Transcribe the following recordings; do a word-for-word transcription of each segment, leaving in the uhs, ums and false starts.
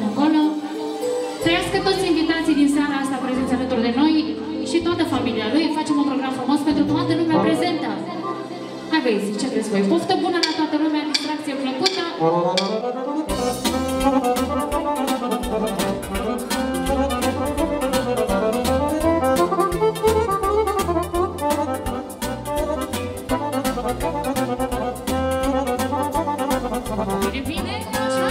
acolo. Trăiască toți invitații din seara asta prezenți alături de noi și toată familia lui. Facem un program frumos pentru toată lumea prezentă. Hai băieți, ce vreți voi? Poftă bună la toată lumea, distracție plăcută. Bine, bine, așa?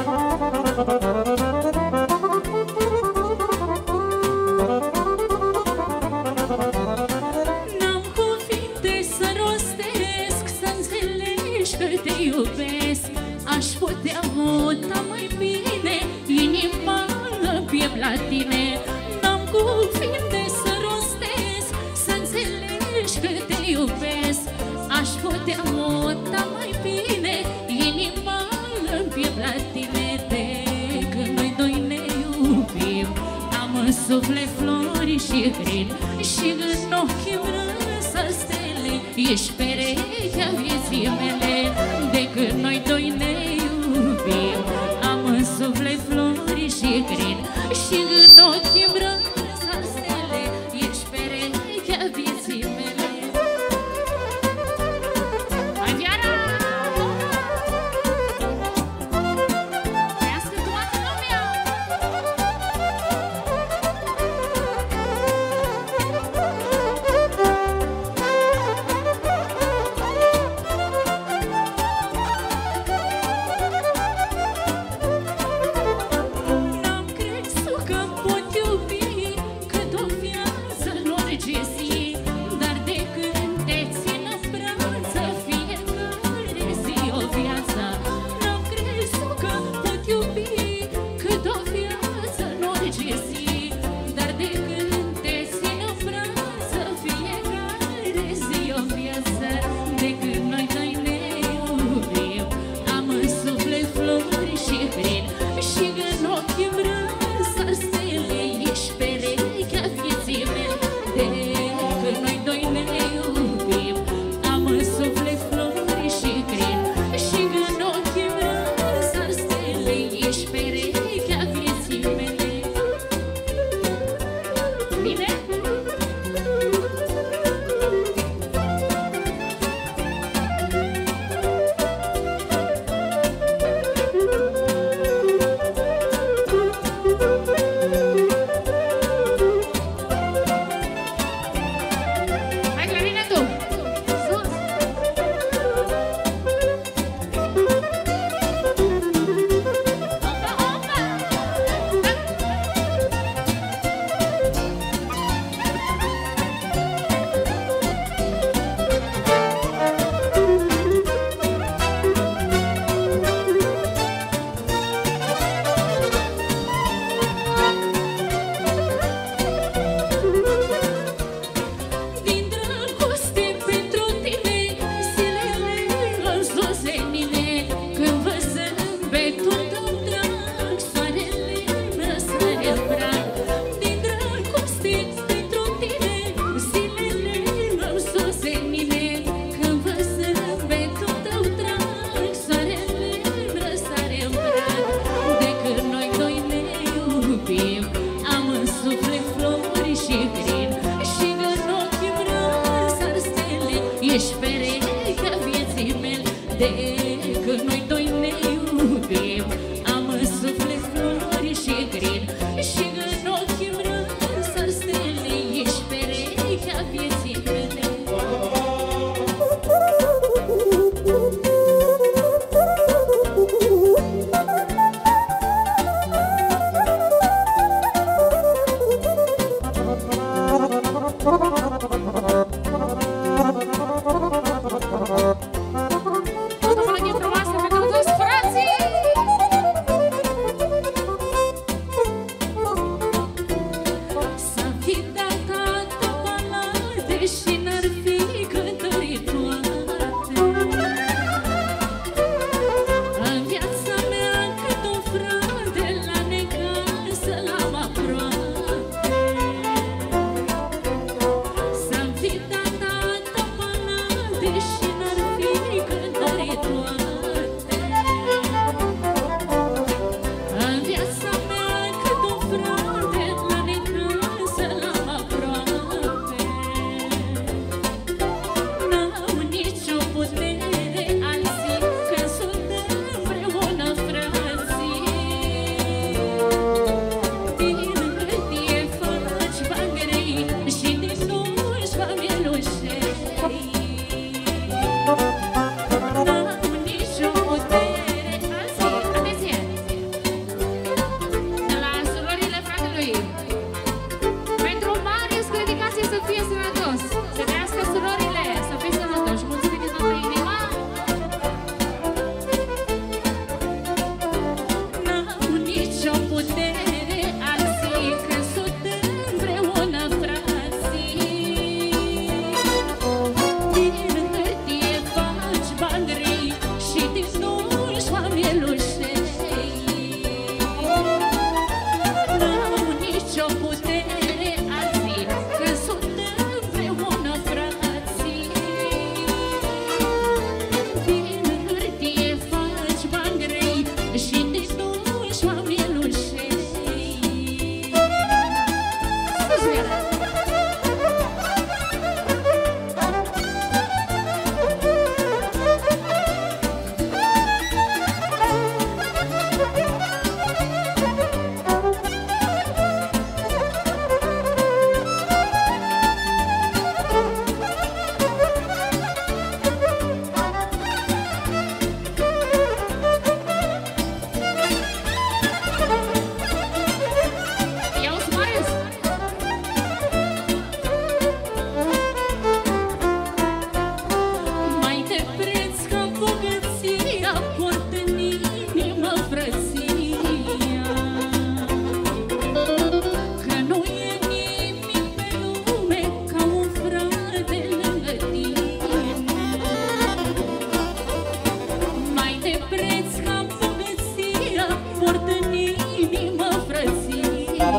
N-am cuvinte să rostesc, să înțelegi că te iubesc. Aș putea muta mai bine inima în piept la tine. N-am cuvinte să rostesc, să înțelegi că te iubesc. Aș putea muta mai bine inima în piept la tine. De când noi doi ne iubim, am în suflet flori și grin și în ochii brânză stele. Ești perechea vieții mele. De când noi doi ne iubim, am în suflet flori și grin și în ochii brânză stele. Ești perechea vieții mele. Hai, Viara! Trăiască toată lumea! N-am crezut că pot iubi cât o viață în orice zi, dar de când te țin în brață, fiecare zi o viață. N-am crezut că pot iubi cât o viață în orice zi, dar de când te țin în brață, fiecare zi o viață. De când noi doi ne iubim, am în suflet flori și grin și în ochii brânză stele. Ești perechea vieții mele. De când noi doi ne iubim, am în suflet flori și grin și în ochii brânză stele. Ești perechea vieții mele. Bine?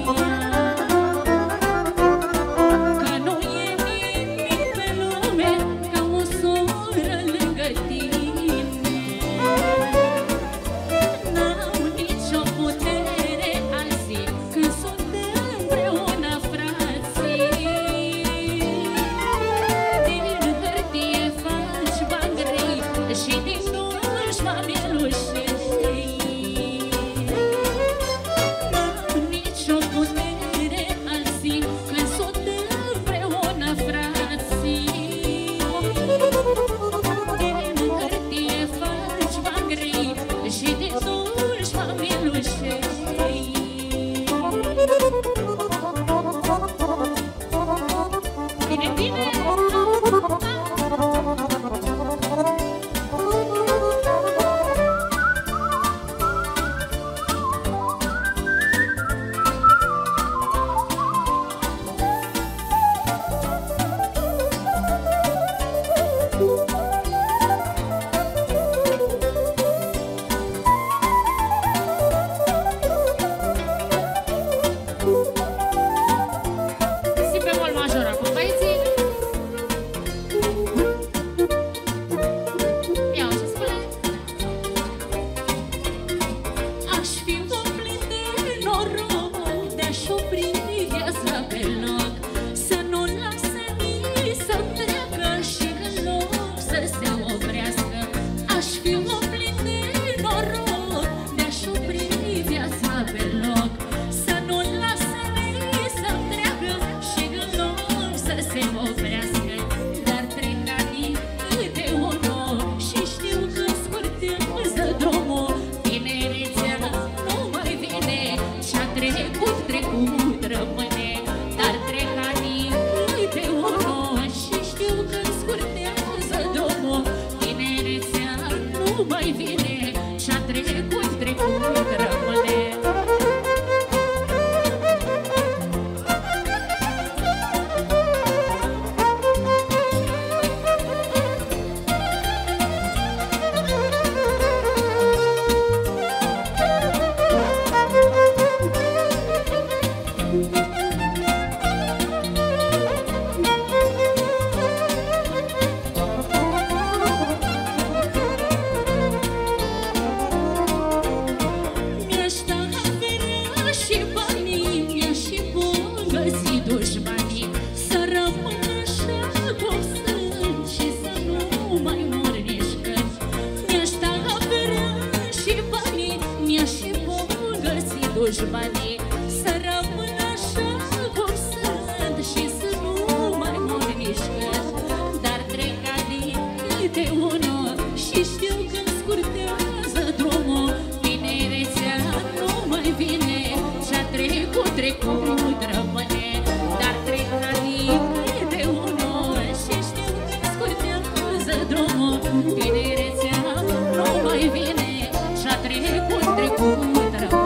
dușmanii să rămână așa cum sunt și să nu mai mor nici când. Dar trec ani câte unul și știu când scurtează drumul. Tinerețea nu mai vine și-a trecut, trecut rămâne. Dar trec ani câte unul și știu când scurtează drumul. Tinerețea nu mai vine și-a trecut, trecut rămâne.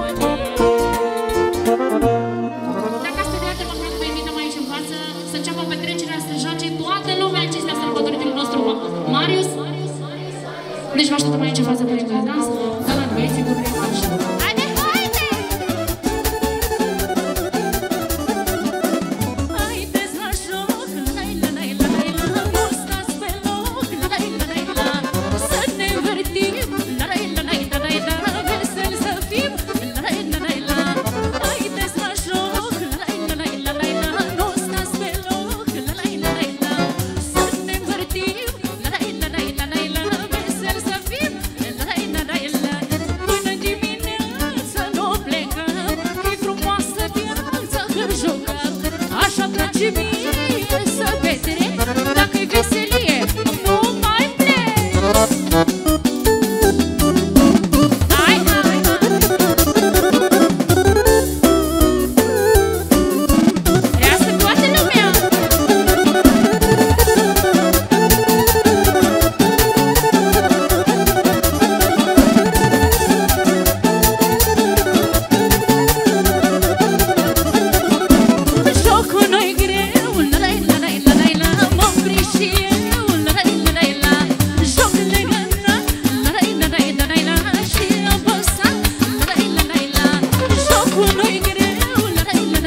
Dacă ați studiat, vă invităm aici în față să înceapă petrecerea, să joace toată lumea acestea sărbătoritul nostru Marius. Deci vă așteptăm aici în față pe ringul de dans. Să la noi, sigur, pe aici. Haide, haide! Haideți la joc, lai la lai la lai la, nu stați pe loc, lai la lai la, să ne învârtim, lai la lai la lai la, vesel să fim, lai la lai la. Haideți la joc, lai la lai la lai la, nu stați pe loc, lai la lai la, să ne învârtim, lai la lai la lai la, vesel să fim, lai la lai la. Până dimineața nu plecăm, că-i frumoasă viața când jucăm. Așa place mie să petrec, dacă-i veselie, nu mai plec. Hai, hai, trească toată lumea. Jocul nu-i greu, la la la la la la, m-am prins și eu, la la la la la. Joc legănat, la la la la la la, și apăsat, la la la la la. Jocul nu-i greu, la la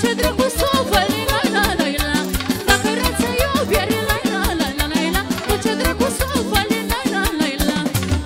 ce drăguț o văli, la la la la. Dacă rața iubire, la la la la la la. Cu ce drăguț o văli, la la la la.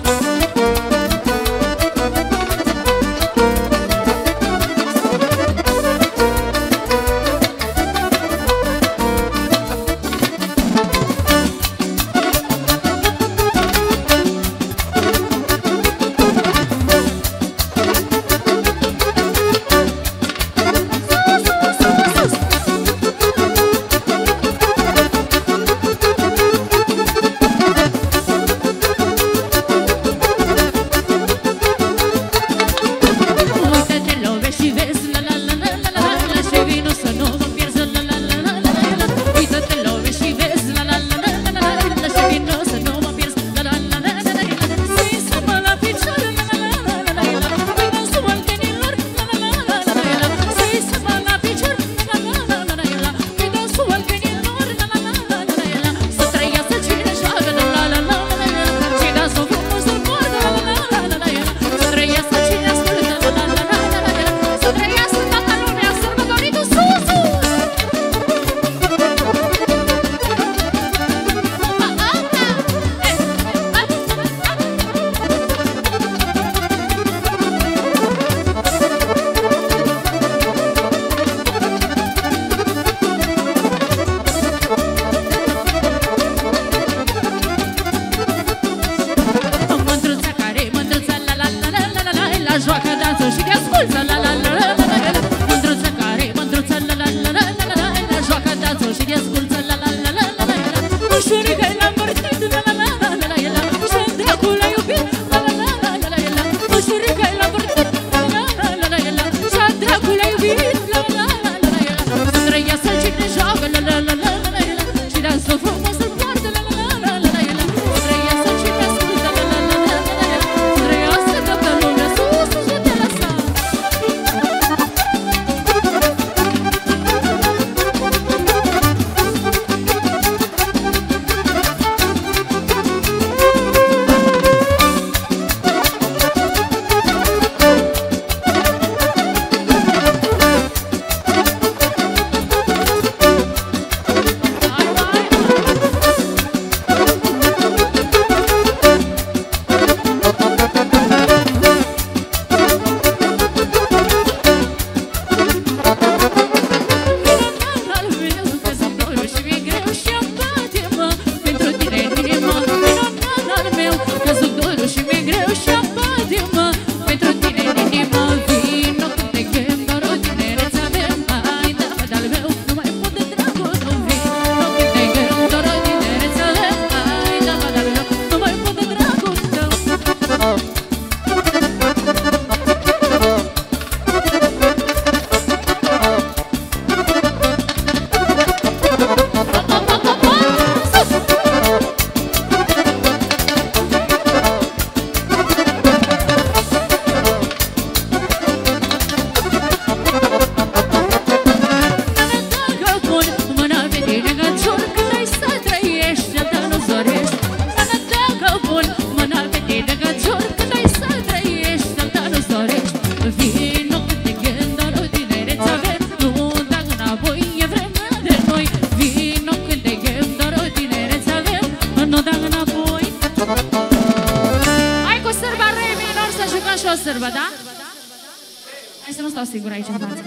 sârbă, da? Hai să nu stau sigur aici în față.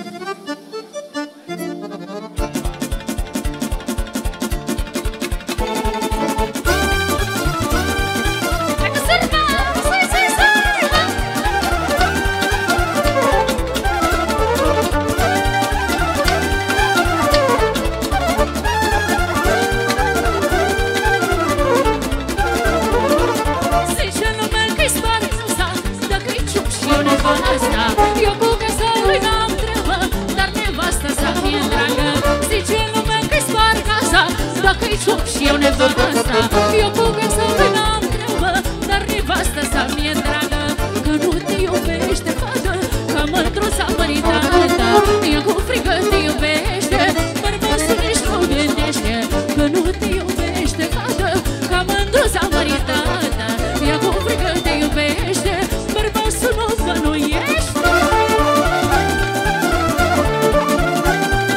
Dacă-i ciup și eu nevasta, eu pugă să n-am treabă, dar nevasta sa mi-e dragă. Că nu te iubește, fată, ca mândruța măritată. Ea cu frică te iubește, bărbatul nici nu gândește. Că nu te iubește, fată, ca mândruța măritată. Ea cu frică te iubește, bărbatul nu bănuiește.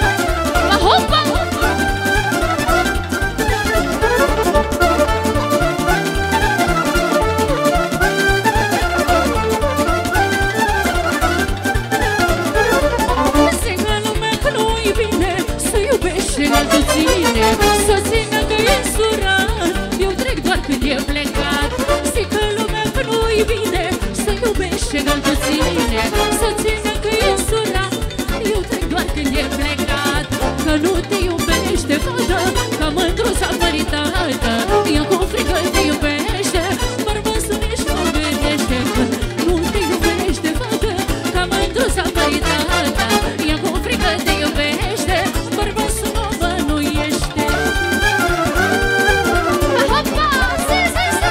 să iubești și altul ține, să țină că e însurat, eu trec doar când e plecat. Zic că lumea că nu-i bine, să iubești și altul ține, să țină că e însurat, eu trec doar când e plecat. Că nu te iubește, fată, ca mândruța măritată, ea cu frică te iubește, bărbasul nici nu gândește. Nu te iubește, fată, ca mândruța măritată, ea cu frică te iubește, bărbasul nu bănuiește. Hopa, zi, zi, zi.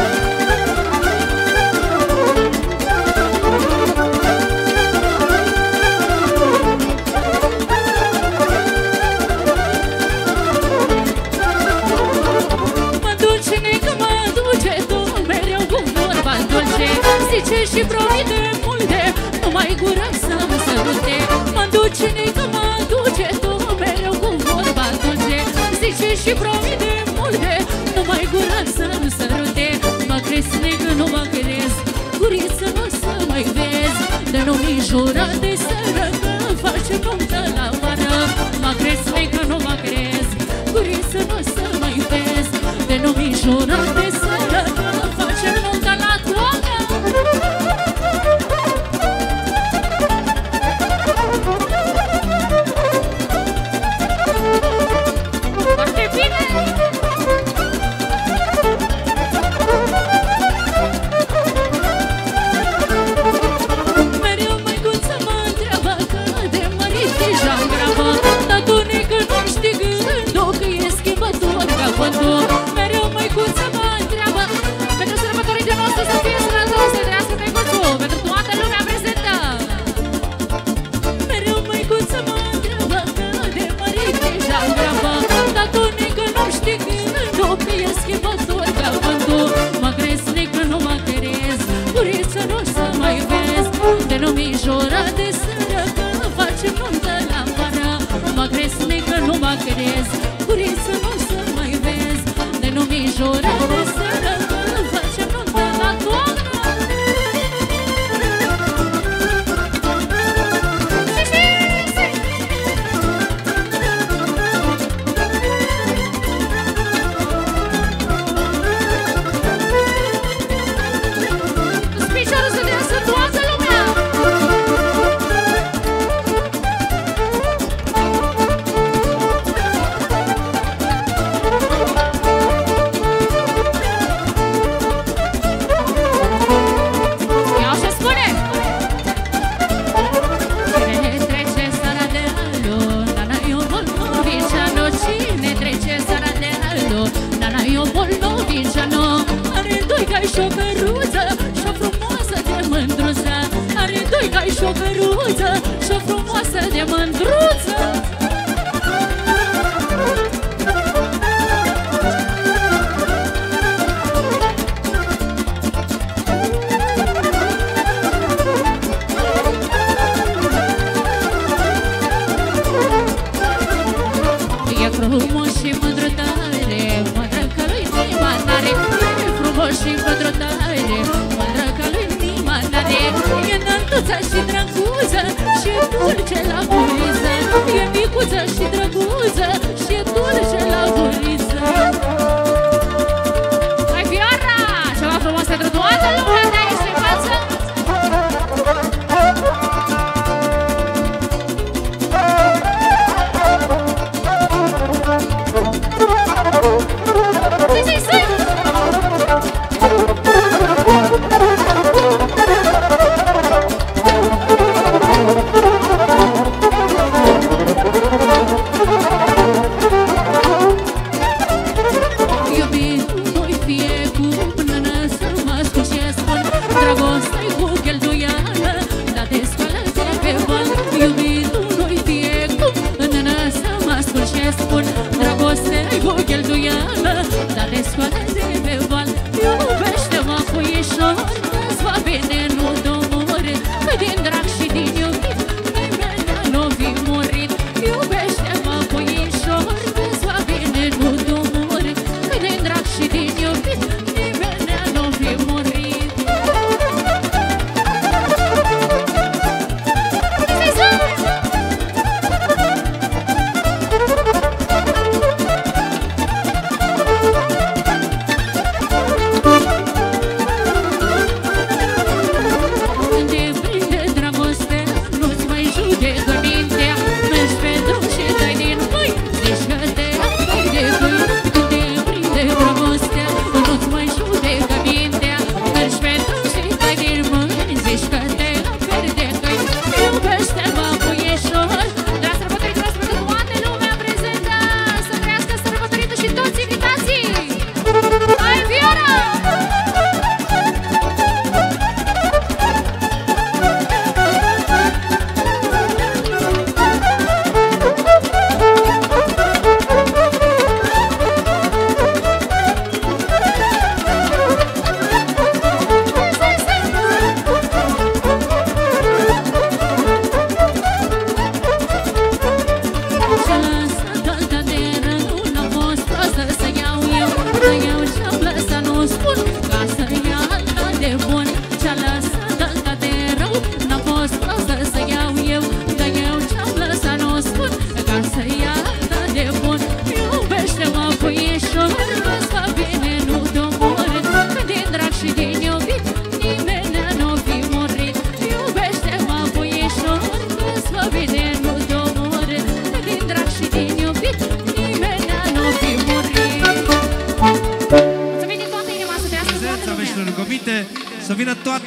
Mă duce, neică, mă duce, tu mereu cu vorba dulce, zice și promite multe, numai gura să mă sărute. Mă duce, neică, mă duce, tu mereu cu vorba dulce, zice și promite multe, numai gura să mă sărute. Mă crezi, neică, nu mă crezi, guriță nu o să mai vezi, de nu mi jura de seară că face nuntă la vară. Mă crezi, neică, nu mă crezi, guriță nu o să mai vezi, de nu mi jura de seară că face nuntă la toamnă. Foarte bine! Mereu măicuță mă întreabă că de mărit deja grabă, dar tu nică nu știi gândul că e schimbător ca vântul. Mereu măicuță mă întreabă, pentru sărbătorii de noastră să fie sănătos, să trăiască măicuțul, pentru toată lumea prezentă. Mereu măicuță mă întreabă că de mărit deja grabă, dar tu nică nu știi gândul că e schimbător ca vântul. Mă crezi, nică nu mă crezi, guriță nu o să mai vezi, de nu mi jura de seară că facem nuntă la vară. Mă crezi, nică nu mă crezi, guriță nu o să mai vezi, de nu mi jura de seară că facem nuntă la toamnă. Piciorul să deasă toată lumea! Ia și spune! Cine trece sara de alu, Nana e o bolnoviceanu. Cine trece sara de alu, Nana e o bolnoviceanu. Are doi cai și o căruță și-o frumoasă de mândruță. Are doi cai și o căruță și-o frumoasă de mândruță. E frumos și mândru tare, mândră că lui inima n-are. E frumos și mândru tare, mândră că lui inima n-are. E înăltuță și drăguță și e dulce la guriță. E micuță și drăguță și e dulce la guriță. Hai, Fiora! Ceva frumos pentru toată lumea de aici în față! Zi, zi, zi!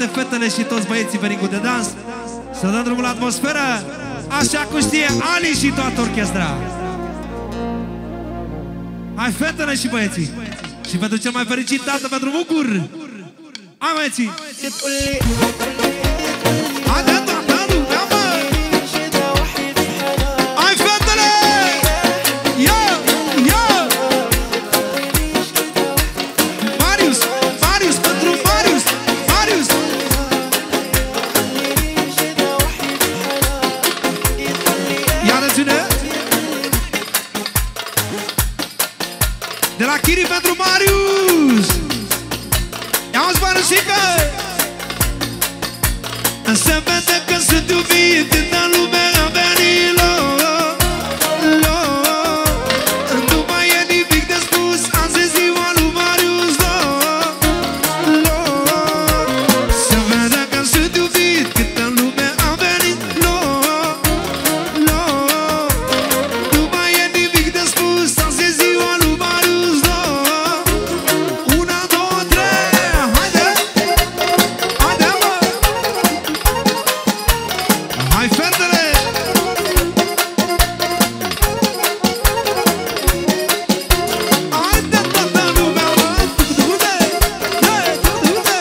toate fetele și toți băieții venind cu de dans. Să dăm drumul la atmosferă, așa cum știe Ali și toată orchestra. Hai fetele și băieții. Și pentru cel mai fericit tată, pentru Bucur. Hai băieții. Hai de toată lumea, mă. Hai fetele. Ia, ia. Marius, Marius, pentru Marius, Marius. Ia răține. De la Chiri pentru Marius. Ia-o-ți Mariusică. Se vede că sunt iubit când în lumea a venit lor. Nu mai e nimic de spus, azi e ziua lui Marius lor. Se vede că sunt iubit când în lumea a venit lor. Nu mai e nimic de spus, azi e ziua lui Marius lor. Una, două, trei, haide! Haide, mă! Hai fetele! Haide toată lumea, mă! Du-te! Hei, du-te!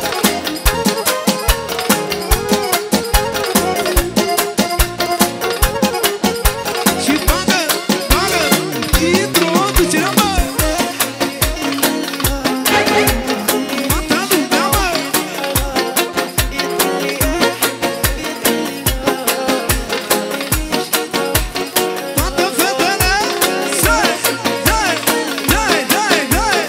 Și bagă, bagă! Introducerea, mă! Toată lumea, mă! Toate fetele, sai, dai, dai, dai, dai.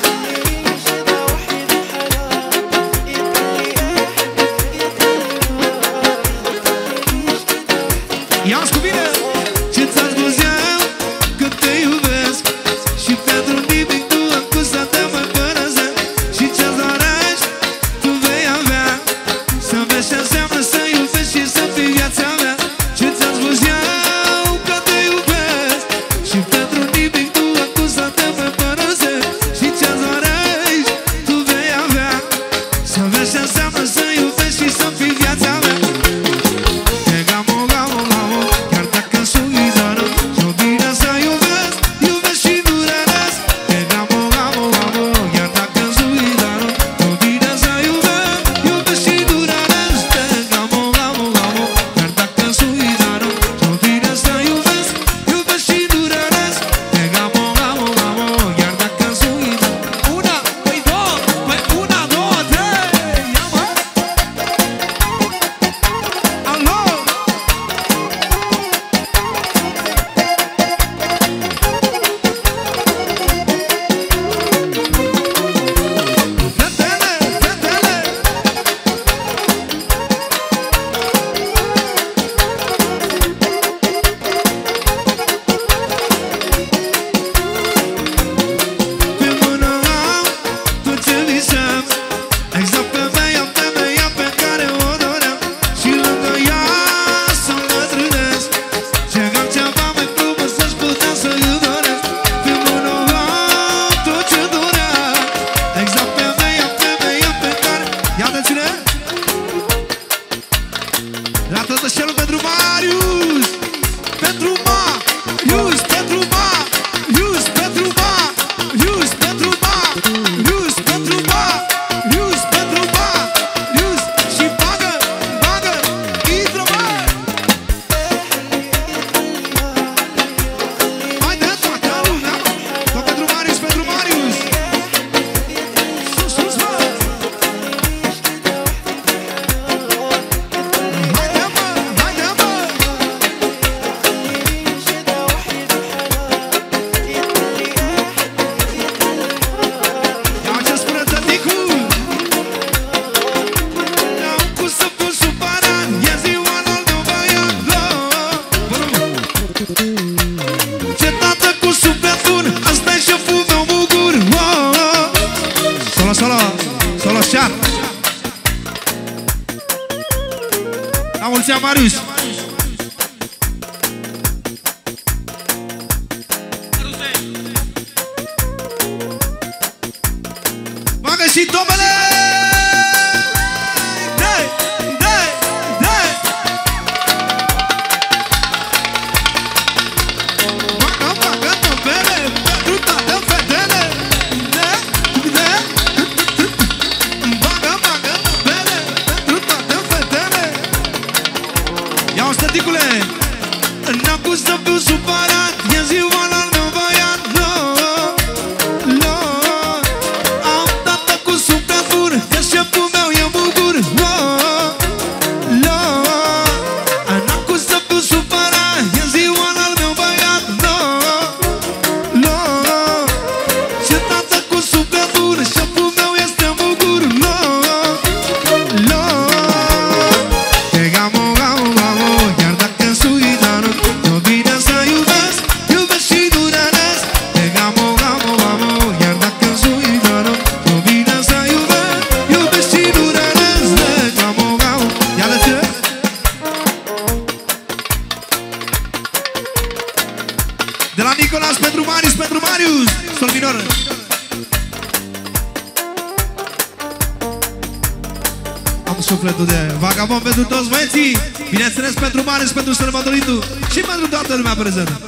Ia-ți cu mine. Ce-ți spus eu că te iubesc și pentru nimic nu am cum să te mai părăsesc. Și ce-ți dorești tu vei avea, să vezi ce înseamnă să iubești și să fii viața mea. Ce-ți-am spus eu că te iubesc și pentru nimic nu am cum să te mai părăsesc. Și ce-ți dorești tu vei avea, să vezi ce înseamnă să iubești și să fii viața mea. Te gamo, gamo, gamo, chiar dacă sunt izoară, și-o bine să iubesc, iubesc și nu renesc. Te gamo, gamo, gamo, chiar dacă sunt izoară, și-o bine să iubesc, iubesc și nu renesc. Te gamo, gamo, gamo, chiar dacă sunt izoară, și-o bine să iubesc, iubesc și nu renesc. Te gamo, gamo, gamo, chiar dacă sunt izoară. Una, păi două, păi una, două, trei, ia mă! Alo! Fetele, fetele! Pe mână am tot ce visam, exact femeia, femeia pe care o doream. Și lângă ea să mă trânesc, ce-am ceva mai frumos să-și putea să-i doresc. Pe mână am tot ce doream, exact femeia, femeia pe care... Ia atențiune! La tătășelul pentru Marius! Pentru Marius! Pentru Marius! Pentru Marius! Pentru Marius! Pentru Marius! Pentru Marius! Și bagă, bagă, intră, mă! Haide toată lumea, mă! Tot pentru Marius, pentru Marius! Sus, sus, mă! Haide, mă! Haide, mă! Ia ce spune tăticul! N-am cum să fiu supărat, e ziua lor de băiat. Ce tată cu sufletul, ăsta-i șeful meu Bucur. Solo, solo, solo șar. La mulți ani, Marius! Bagă și domnule! De la Nicolas pentru Marius, pentru Marius. Sol minor. Am sufletul de vagabond pentru toți băieții. Bineînțeles pentru Marius, pentru sărbătoritul și pentru toată lumea prezentă.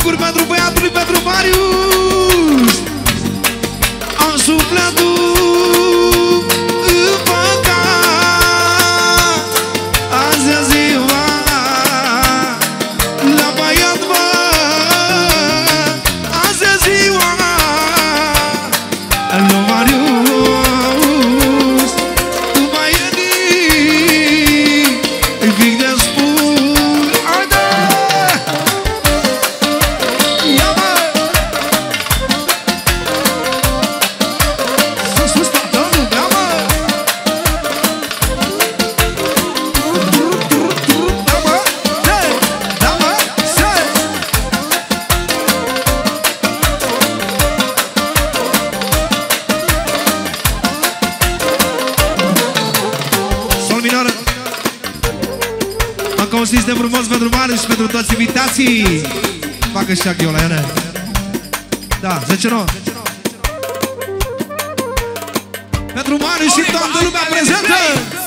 bucur pentru băiatul, pentru Marius. Am sufletul împăcat. Azi e ziua la băiat, mă. Azi e ziua lui Marius. Tu mai e nimic, îi pic de spun. Haide! Ia, mă! Sus, sus, toată lumea, mă! Da, mă! Se! Da, mă! Se! Sol minoră. Încă un sistem frumos pentru Marius și pentru toți invitații. Facă și achiola, Ione. Da, zece nouă. Pentru Marius și toată lumea prezentă.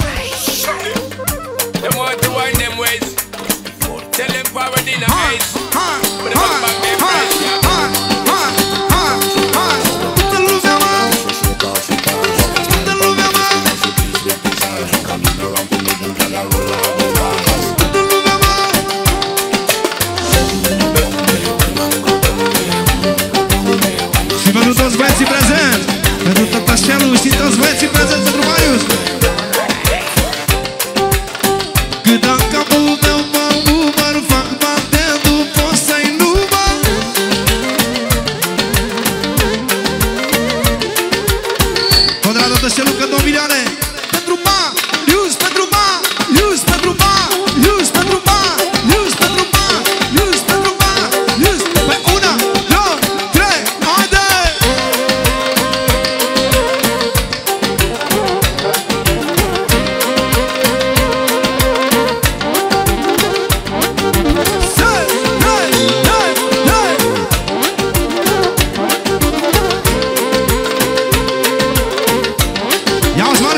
Them want to wind them ways. Tell them power in a Ha, maze. ha, Put ha, them back their ha, place, yeah. ha, ha, ha, ha. Toată lumea, mă. Toată lumea, mă. Toată lumea, mă. Și pentru toți băieții prezenți, pentru tătașelul și toți băieții prezenți pentru Marius. Cât în capul meu mă umăr, fac bate, nu pot să-i număr. Conrad Tătașelul că două milioane. Pentru Marius, pentru Marius, pentru Marius, pentru Marius, pentru Marius, pentru Marius. Păi una, două, trei, haide! Sei, dai, dai, dai! Ia-uzi, Marius!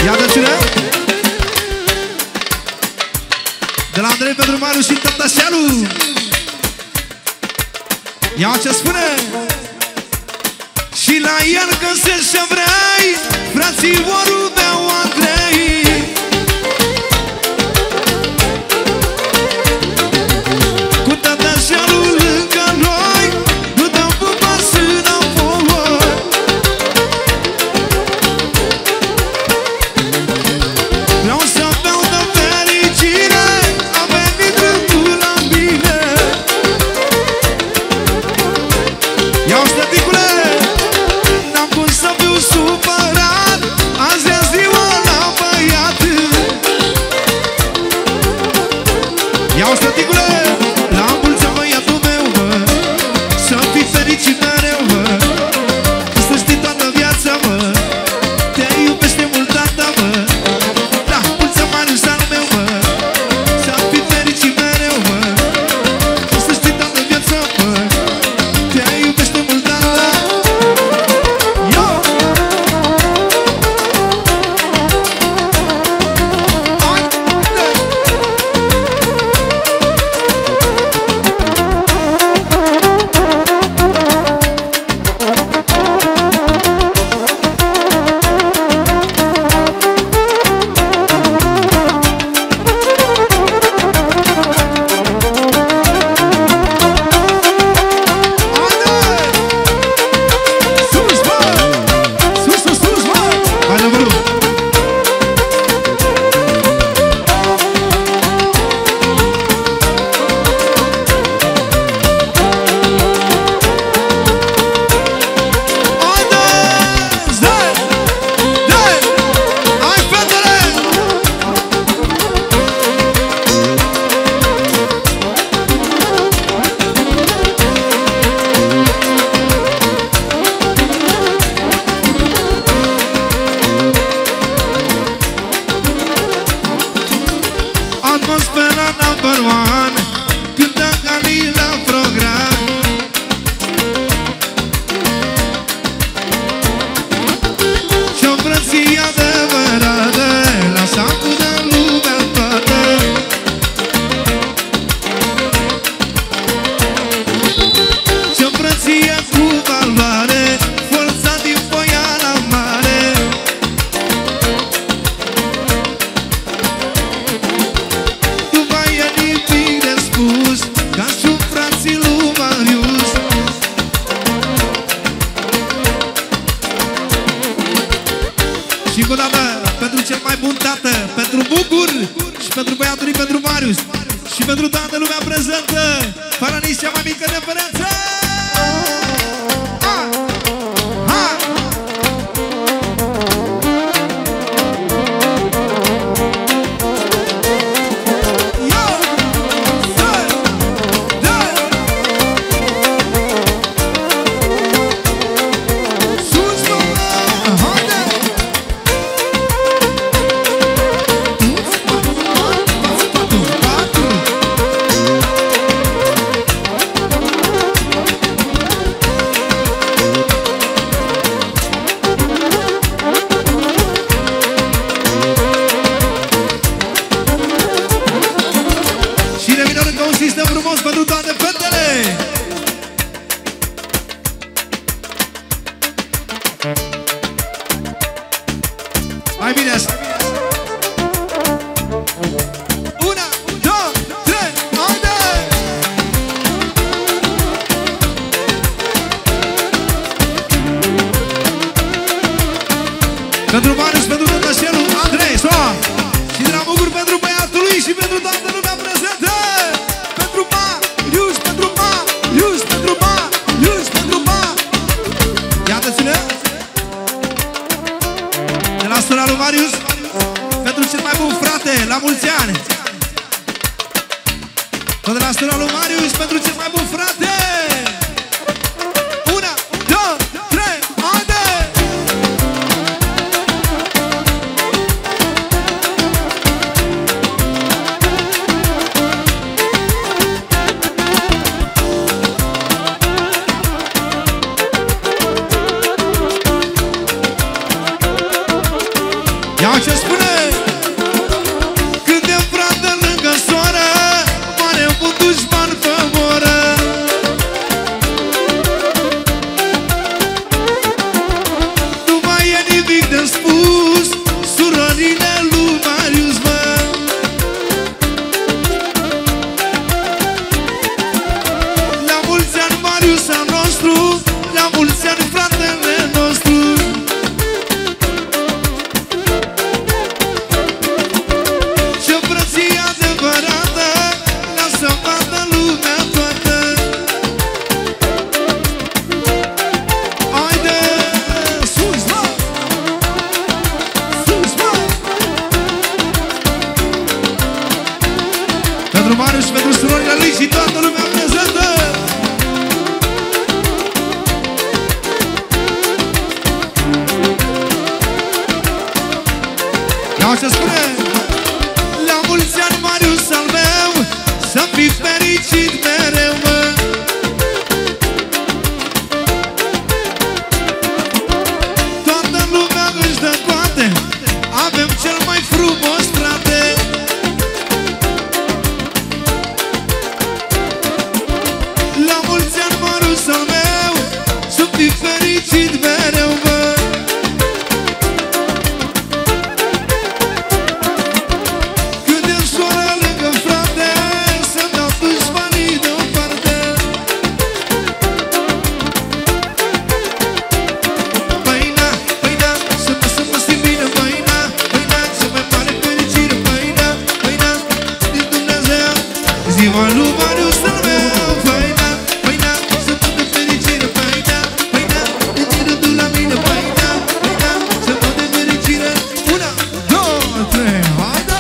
Iată-ți-ne! De la Andrei pentru Maru și Tătașealu. Ia ce spune. Și la el găsești ce vrei, frații vor rubea o Andrei. Cu Tătașealu lângă noi, nu dăm pupa și înapoi. Vreau să beau de fericire, a venit rândul la mine. Ia-o stăticule, n-am cum să fiu supărat, azi e ziua la băiat. Ia-o stăticule, la mulți ani băiatul meu, mă, să fii fericit mereu, mă, să știi toată viața, mă, te iubește mult tata, mă. La mulți ani Marius al meu, mă, să fii fericit mereu, mă, să știi toată viața, mă, te iubește mult tata. Yo! Sus, bă! Sus, sus, sus, bă! Hai, lăvăru! Haide! Zai! Dai! Hai, fetele! Atmosfera number one, cântă Gali la program. Și-o frăție adevărată, lasă până lumea toată. Și-o frăție cu valoare, forța din Poiana Mare. Tu mai ai nimic de spus, ca și un frații lui Marius. Și încă o dată, pentru cel mai bun tată, pentru Bucur și pentru băiatul lui, pentru Marius și pentru toată lumea prezentă, fără nici cea mai mică diferență. Ha! Ha! Yo! Dai! Dai! Sus, mă! Haide! Patru, patru! Și revine încă un sistem frumos pentru toate fetele! Hai bine așa! Una, două, trei, haide! Pentru Marius, pentru Tătașelu, Andrei, soa! Și de la Bucur pentru băiatul lui și pentru toată lumea prezentă! Pentru Marius, pentru Marius, pentru Marius, pentru Marius! Iată-ți-le! De la sora lui Marius, pentru cel mai bun frate, la mulți ani! Tot de la sora lui Marius, pentru cel mai bun frate! Una, două, trei, haide! Ia ce spune! Când e frate lângă soră, mare un dușman pe moră. Nu mai e nimic de spus, surorile lui Marius, mă. La mulți ani Marius al nostru, la mulți ani fratele nostru. Ce frăție adevărată, lasă vadă lumea toată. Haide, sus, mă! Sus, mă! Pentru Marius și pentru surorile lui și toată lumea prezentă. Ia ce spune? La mulți ani Marius al meu, să fii fericit mereu, mă. Toată lumea își dă toate, avem cel mai frumos frate. La mulți ani Marius al meu, să fii fericit mereu, mă. Când e soară lângă frate, să-mi dau dușmanii deoparte. Păina, păina, să mă, să mă simt bine, păina, păina, cea mai mare fericire, păina, păina, din Dumnezeu, ziua lui Marius al meu, păina, păina, să mă de fericire, păina, păina, de tu la mine, păina, păina, să mă de fericire. Una, două, trei, haide!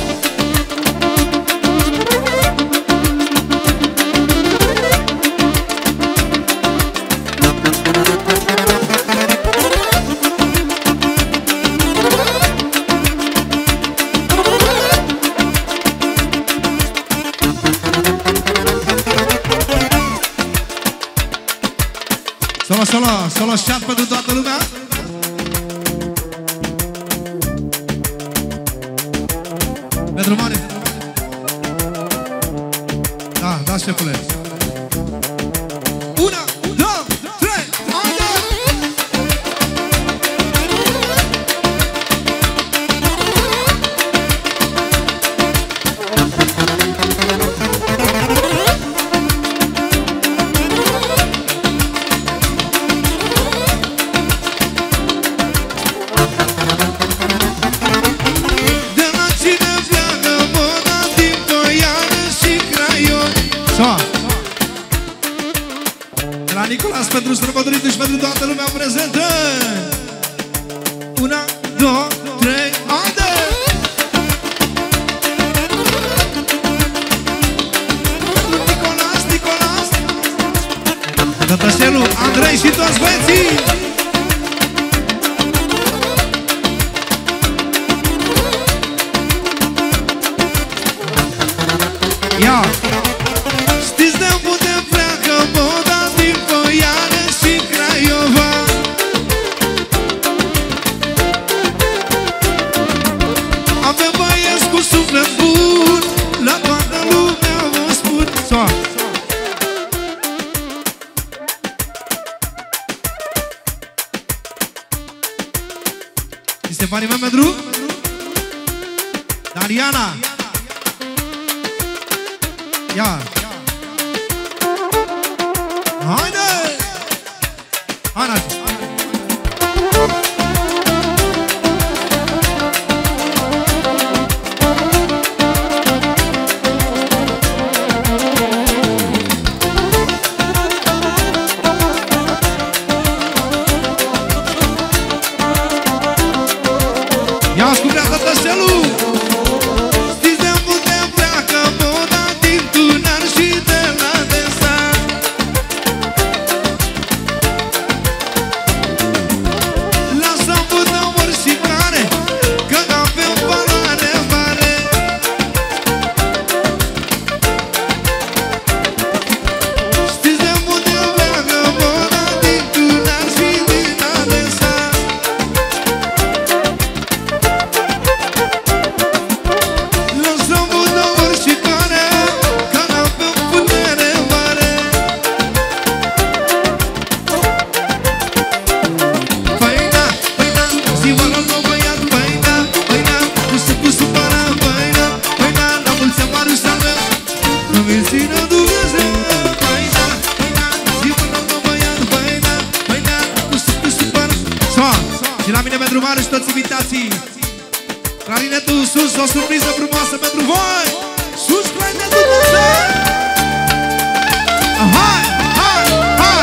Solo, solo, solo chat pentru toată lumea. Pentru mare. Da, da, șefule. Una, două, trei, haide! De la cine pleacă moda din Toiană și Craion? So. De la Nicolas pentru străbătoritul și pentru toată lumea prezentă. Una, două, trei, haide! Pentru Nicolas, Nicolas, Tătășelul, Andrei și toți băieții. Ia! Știți de unde pleacă moda din Poiană și Craiova? Avem băieți cu suflet bun, la toată lumea vă spun. So. Mi se pare mai Medru? Dariana! Ia! Haide! Ana! Ia ascultă Tătășelul! Știți de unde pleacă moda din Tunar și de la Desat? Lasă-mi pută ori și care, că avem valoare mare. Știți de unde pleacă moda din Tunar și de la Desat? afară și toți invitații. Clarinetul sus, o surpriză frumoasă pentru voi. Sus, clarinetul sus! Hai, hai, hai!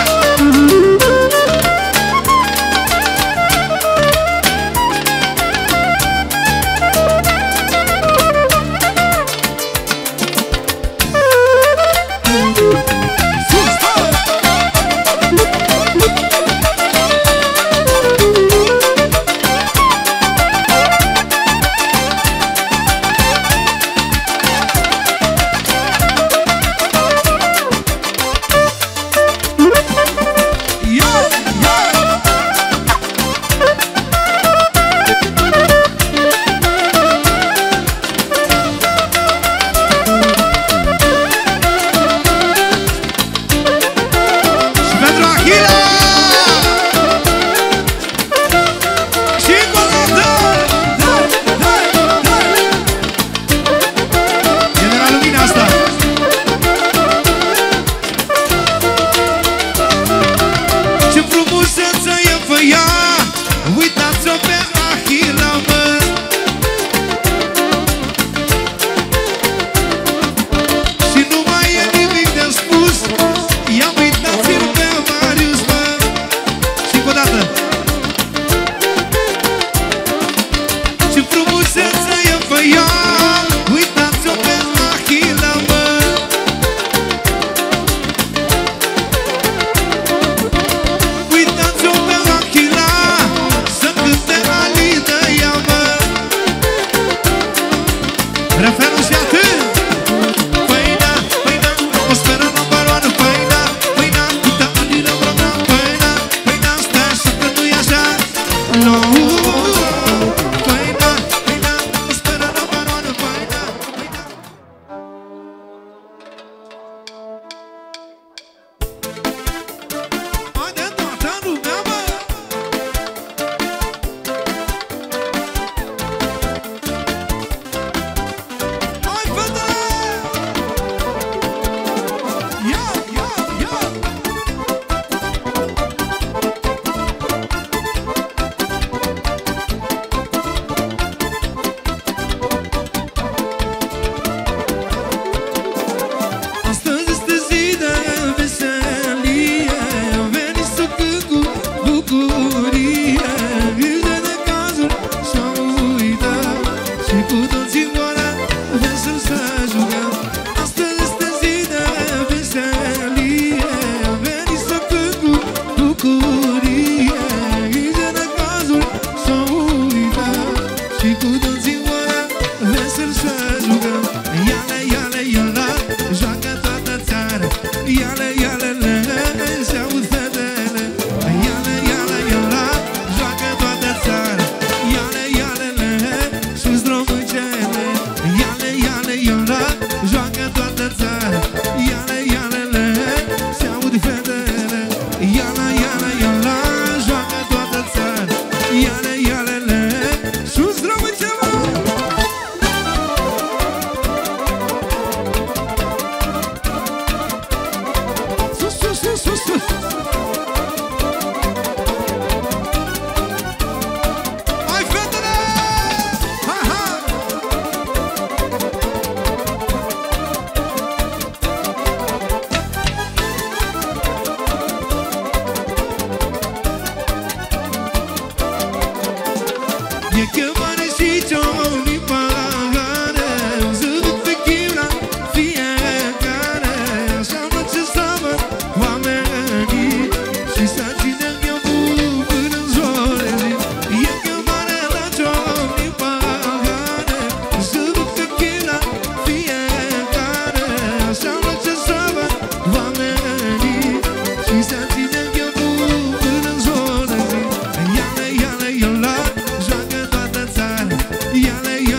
Iale,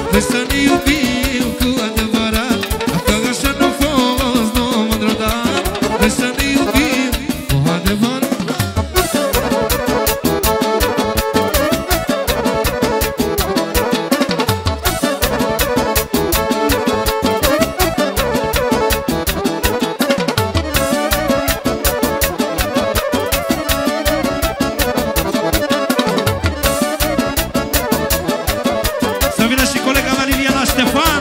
Vrei să ne iubim cu adevărat, dacă așa n-a fost, nu mă îndrădat. Vrei să ne iubim cu adevărat. Să vină și colega mea Liliana Ștefan.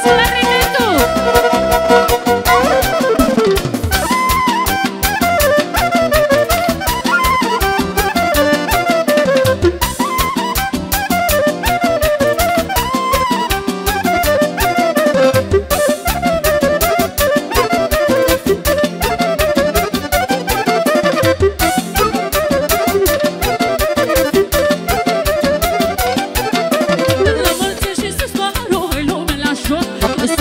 Mulțumesc la Ricardo! La mulți și să spară, lume la joc.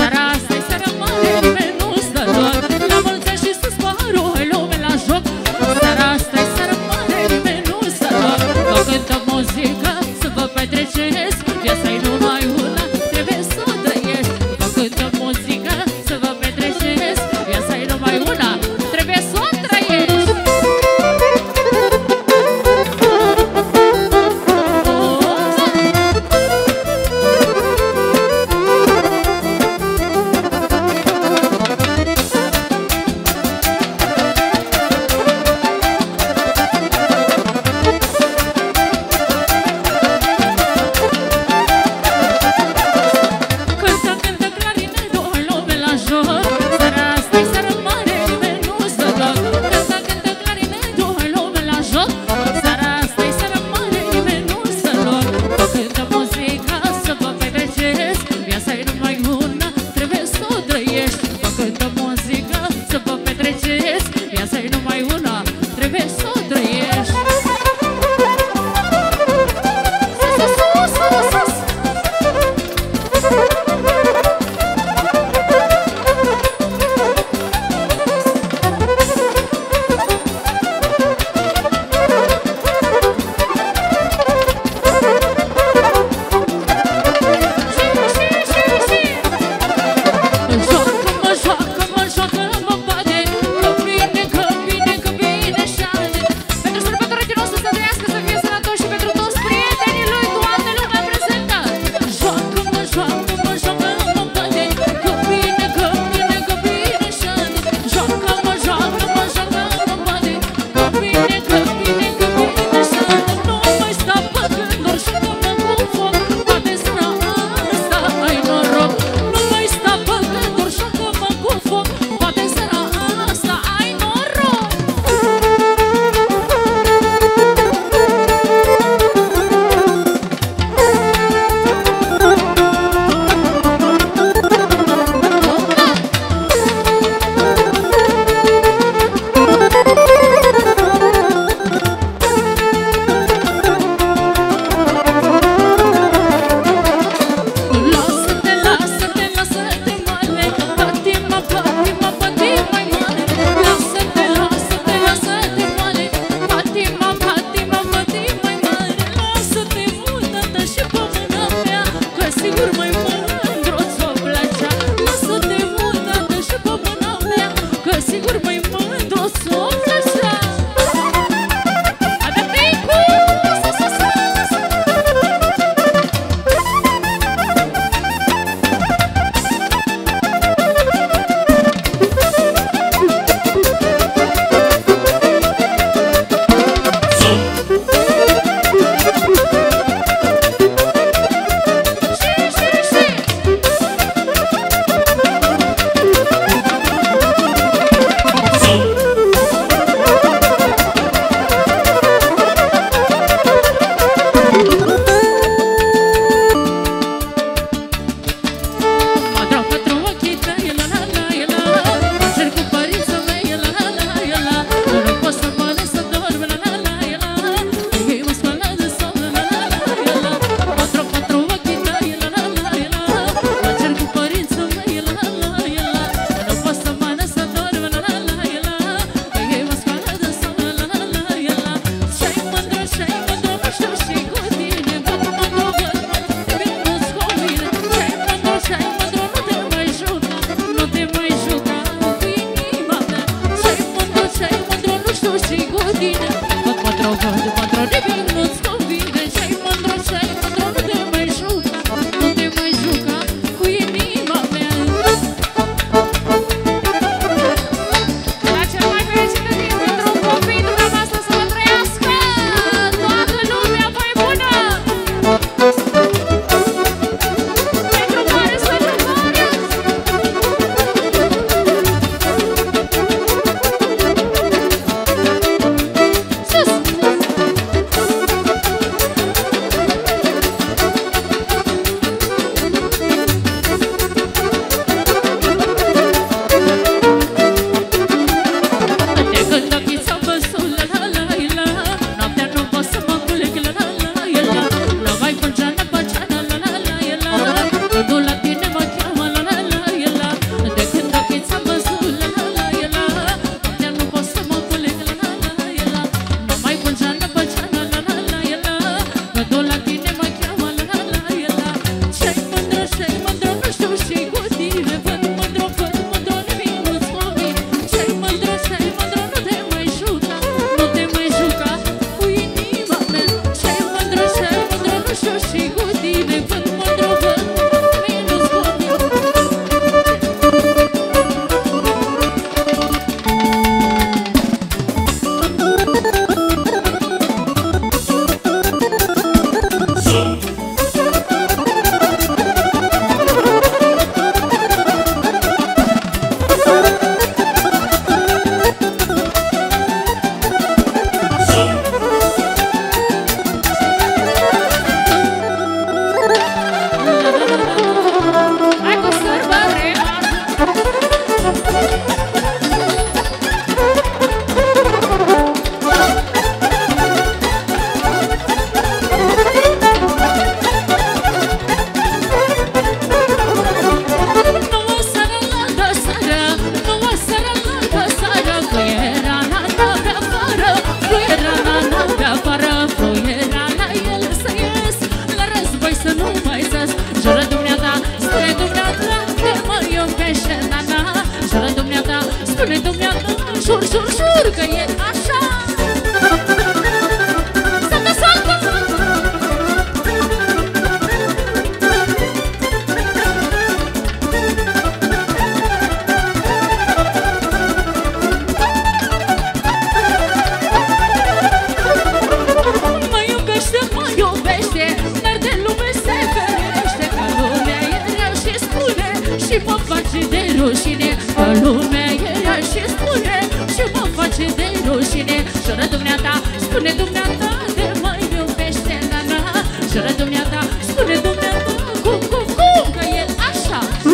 și mă face de rușine. Că lumea e rea și spune și mă face de rușine. Jură dumneata, spune dumneata, de mă iubește la na. Jură dumneata, spune dumneata, cum, cum, cum, că e așa.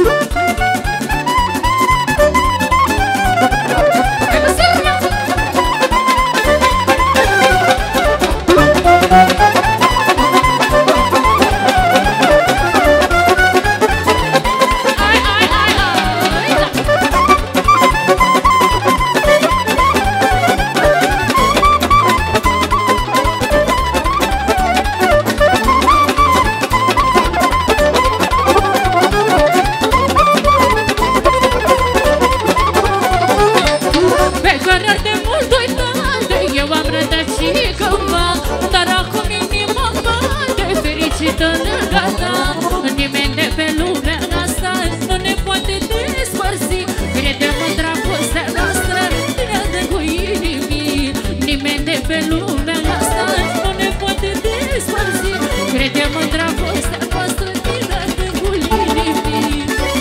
Nimeni de pe lumea asta nu ne poate despărți. Credem în dragostea noastră din adâncul inimii. Nimeni de pe lumea asta nu ne poate despărți. Credem în dragostea noastră din adâncul inimii.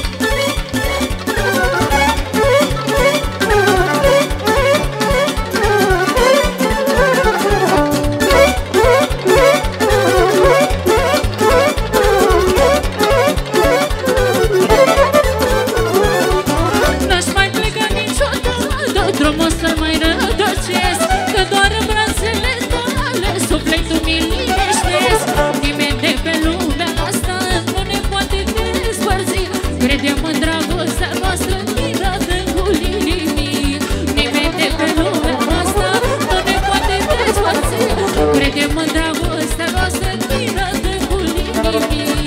Drumul să mai rădăcesc, că doar în brațele tale sufletul mi liniștesc. Nimeni de pe lumea asta nu ne poate despărți. Credem în dragostea noastră din adâncul inimii. Nimeni de pe lumea asta nu ne poate despărți. Credem în dragostea noastră din adâncul inimii.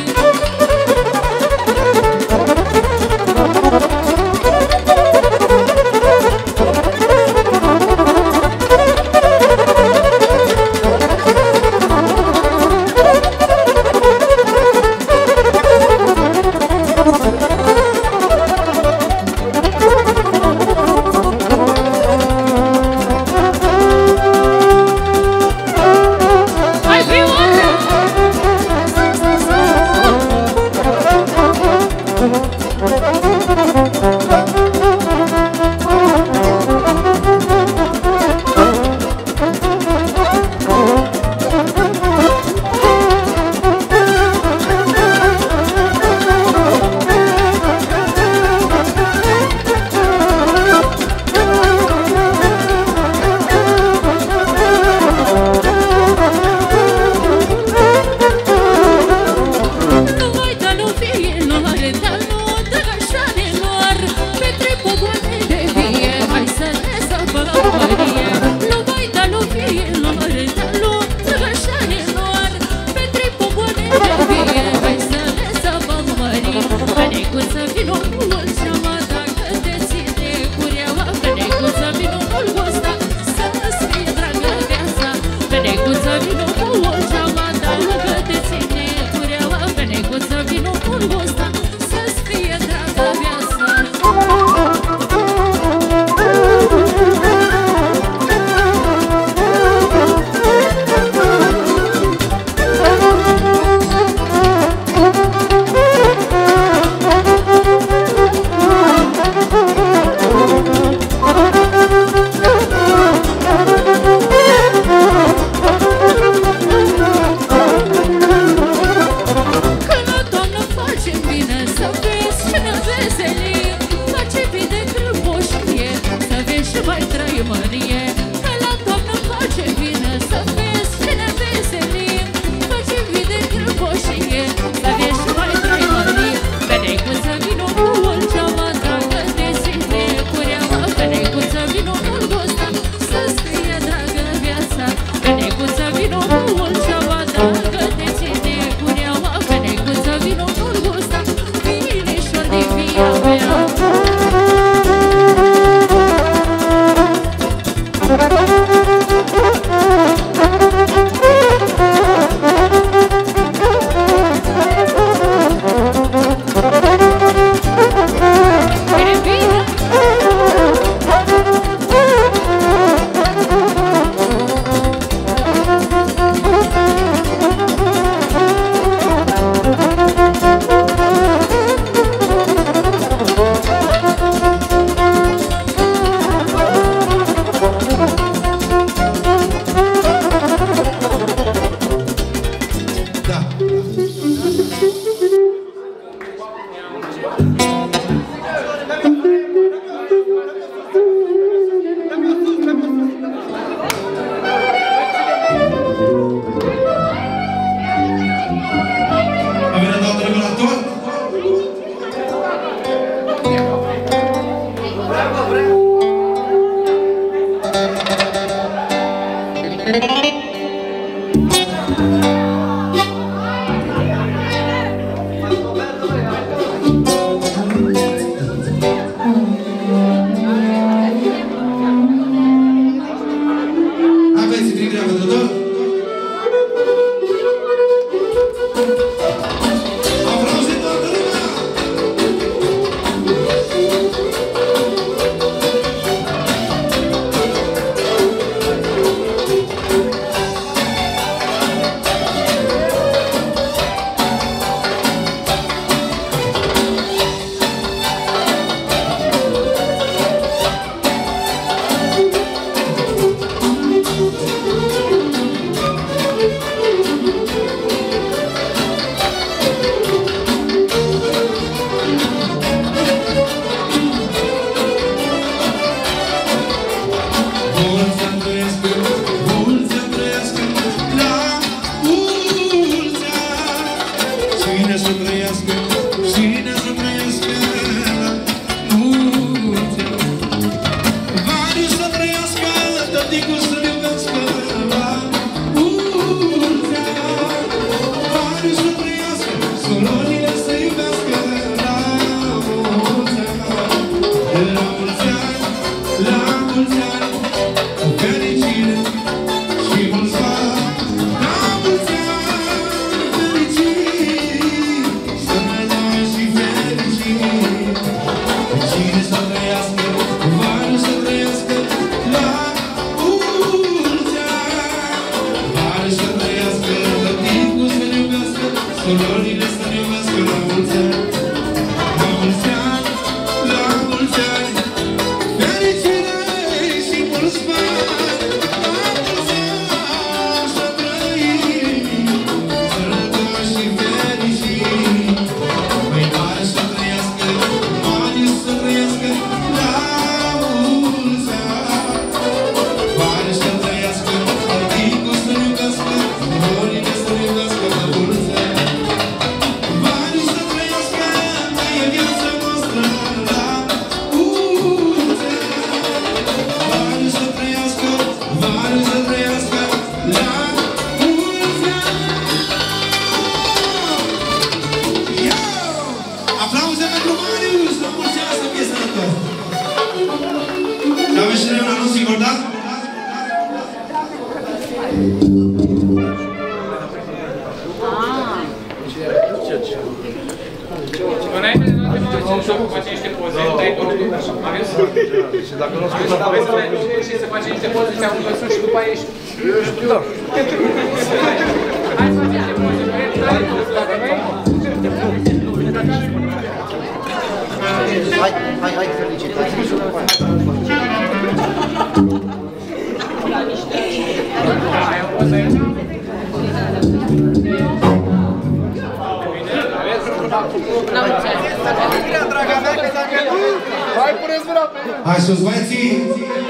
Hai sus, băieții!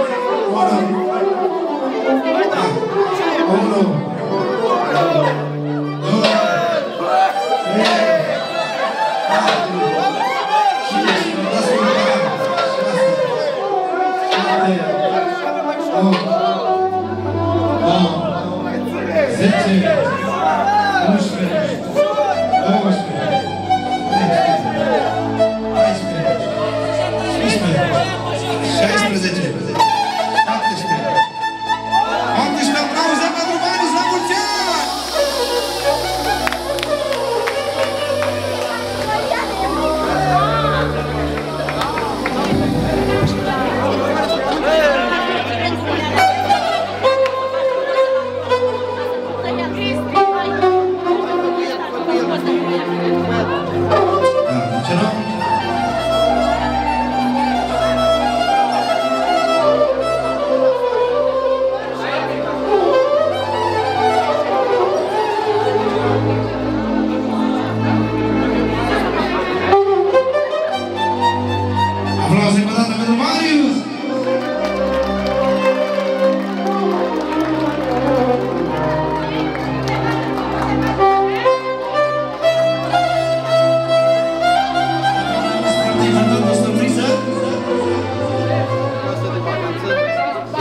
Unu! Unu! Doi! Trei! Patru! Cinci! Dați un par! Șase! Șapte! Opt! Nouă! Zece! Unsprezece! Douăsprezece! șaisprezece, șaptesprezece, optsprezece, aplauze pentru Marius, la mulți ani!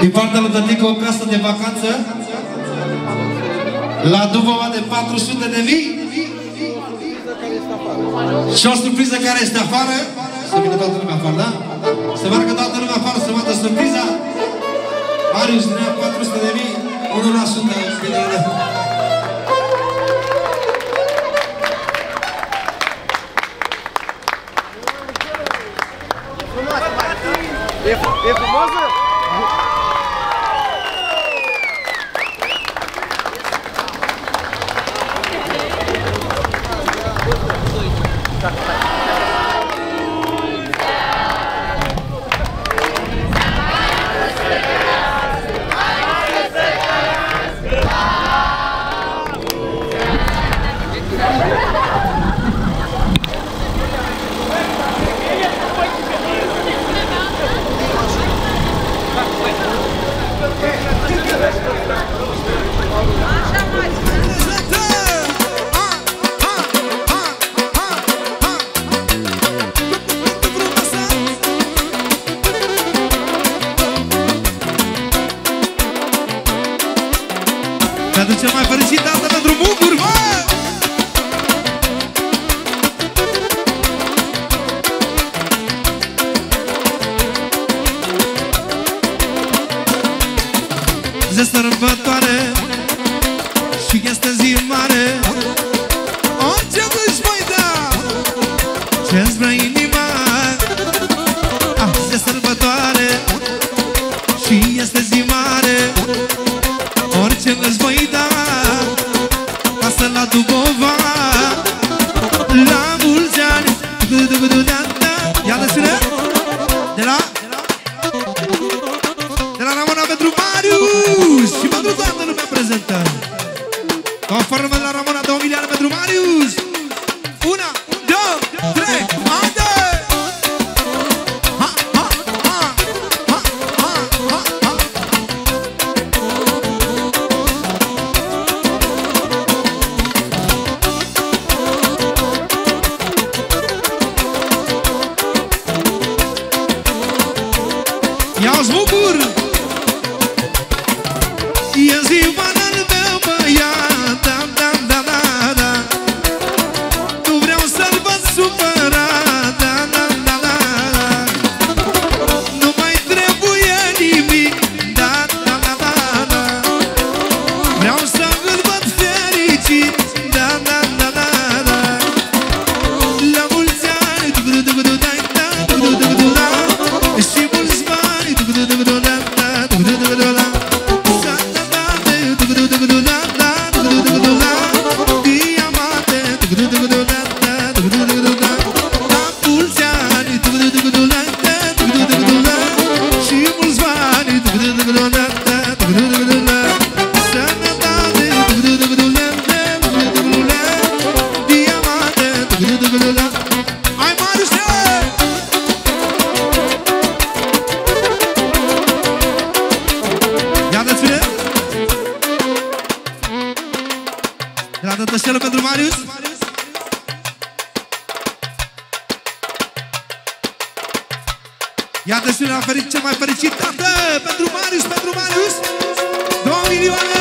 Din partea lui Tătică o casă de vacanță la Dubova de patru sute de mii și o surpriză care este afară. Să vină toată lumea afară, da? Să meargă toată lumea afară să vadă surpriza. Marius Nea, patru sute de mii, unu la sută. E, e frumoasă? Pentru cel mai fericit dată pentru Mugur, mă! Zi sărbătoare și este zi mare, orice își voi da ce-ți vrea inima. Azi e sărbătoare și este zi mare, orice îți voi da, casă la Dubova, la mulți ani. Ia de sine de la de la Ramona pentru Marius și pentru toată lumea prezentă. Conform de la Ramona, două milioane pentru Marius. Una, două, trei, haide! Ha, ha, ha, ha, ha, ha, ha. Ia-ți bucur! E ziua de-al meu băiat, da, da, da, da, da. Nu vreau să-l văd supărat, da, da, da, da, da. Nu mai trebuie nimic, da, da, da, da, da. Vreau să-l văd fericit, da, da, da, da, da. La mulți ani, du-du, du-du, du-du, da, da, du-du, du-du, du-du, da. Și mulți bani, du-du, du-du, du-du, da, da, du-du, du-du, du-du, da. De la Tătășelul pentru Marius. Iată și la fericit, cel mai fericit tată pentru Marius, pentru Marius. Două milioane,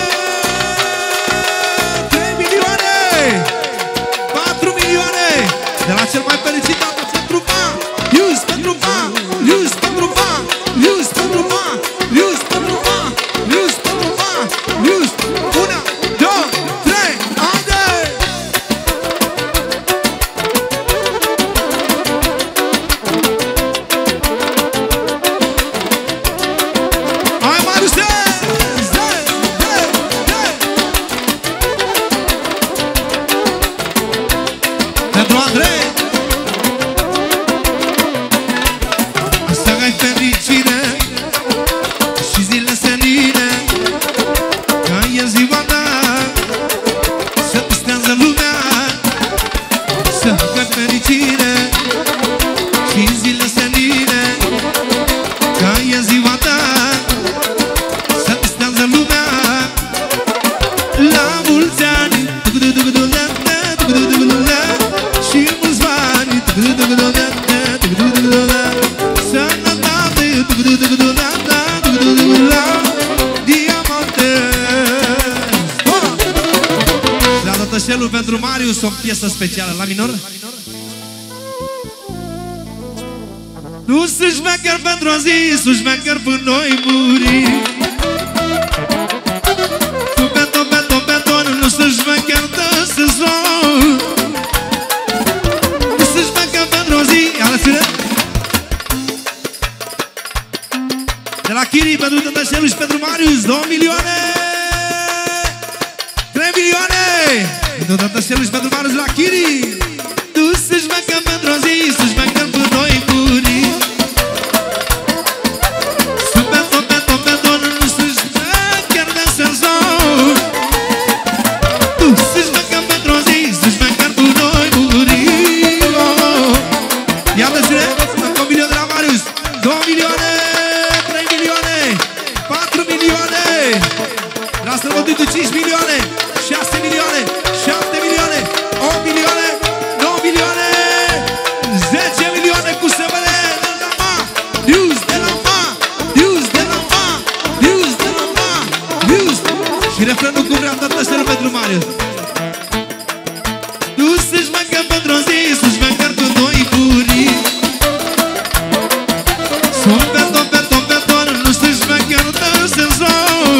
trei milioane, patru milioane. De la cel mai fericit tată pentru Marius, pentru Marius, pentru Marius, pentru Marius, pentru Marius, pentru Marius. Una, două, trei, haide! Hai, Marius! Pentru Andrei, o piesă specială la minor. Nu sunt șmecher pentru o zi, sunt șmecher până noi muri. Tu beton, beton, beton, nu sunt șmecher de sezon. Nu sunt șmecher pentru o zi, alățire. De la Chiri pentru Tătășelu și pentru Marius, două milioane, trei milioane. Pentru Tătășelu și pentru Marius de la Chiri. Tu sunt șmecher pentru o zi, sunt șmecher până noi muri. cinci milioane, șase milioane, șapte milioane, opt milioane, nouă milioane, zece milioane cu S M L de la ma, Dius de la ma, Dius de la ma, Dius de la ma, Dius. Și refrenul cum vrea Tătășelu pentru Marius. Tu să-și măcar pentru o zi, să-și măcar cu doi buri. Sunt beton, beton, beton, nu să-și măcar de sezon.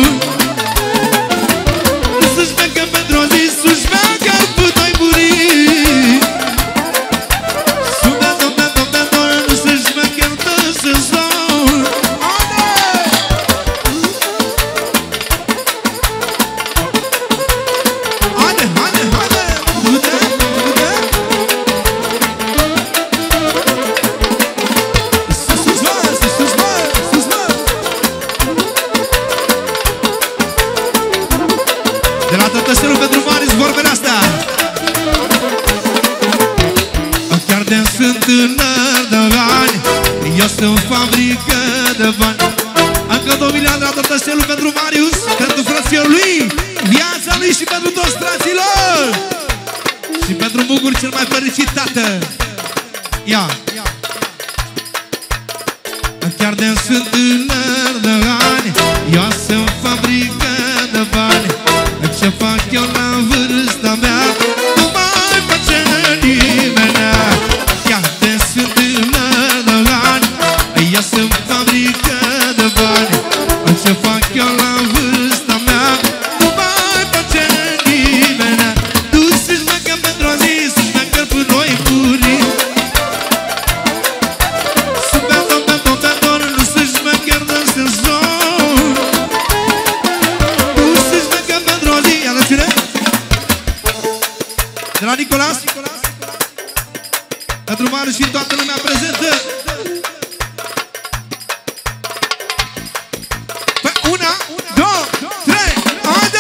De la Tătășelu pentru Marius vorbele astea. Chiar de sunt tânăr de ani, eu sunt fabrică de bani. Încă două milioane de la Tătășelu pentru Marius, pentru frățiorul lui, viața lui și pentru toți fraților. Și pentru Mugur cel mai fericit tată. Ia! Chiar de sunt tânăr de ani, eu sunt fabrică de bani. Ce fac eu la vârsta mea, nu mai face nimeni. Chiar de sunt tânăr de ani, eu sunt fabrică de bani. Ce fac eu la vârsta mea, nu mai face nimeni. Tu să-și măcar pentru o zi, să-și măcar până noi puri. Sunt beton, beton, beton, nu să-și măcar de sezon. Tu să-și măcar pentru o zi, alățire. De la Nicolas, pentru Marius și toată lumea prezentă. Păi una, două, trei, haide!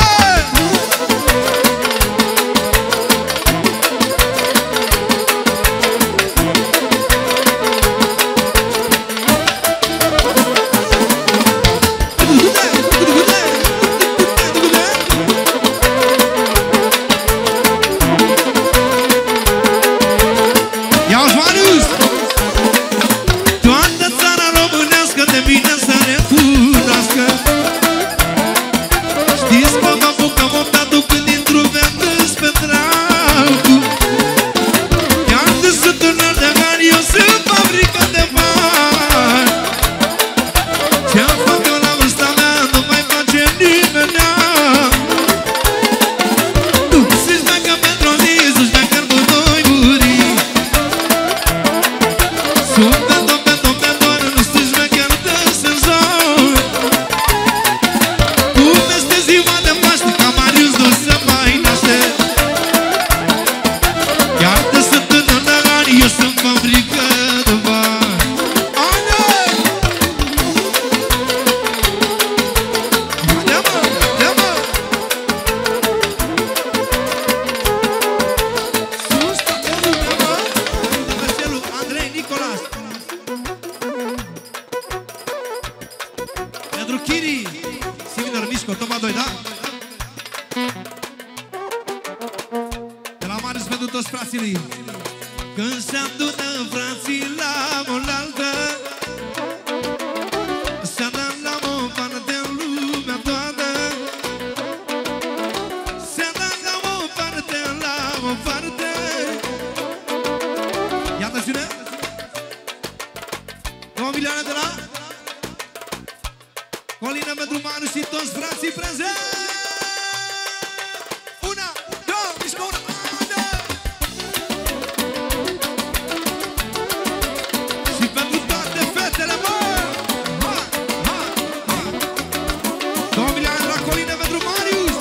Ia-uși Marius! Toată țara românească de mine să ne cunoască. Știți că mă apucăm optatul când intru vendând pe dracu. Chiar de sunt tânăr de ani, eu sunt fabrică de bani. Ce-am fac eu la vârsta mea, nu mai face nimeni. Tu să-și măcar pentru o zi, să-și măcar cu doi buri. Sunt beton, beton, beton, nu să-și măcar de sezon. Cum este ziua de Paște, ca Marius nu se mai naște. Chiar de sunt tânăr de ani, eu sunt fabrică de bani. Haide! Haide mă, haide mă! Sus toată lumea mă! Tătășelu, Andrei, Nicolas. Pentru Chiri, Siminor, Mișco, Toma doi, da? De la Marius pentru toți frații lui. Când se adună frații la oaltă, se adună la o parte în lumea toată. Se adună la o parte, la o parte. două milioane de la Colina pentru Manu și toți frații prezenți. Una, două, mișcă una, una. Și pentru toate fetele, mă! Ha, ha, ha. două milioane de la Colina pentru Marius.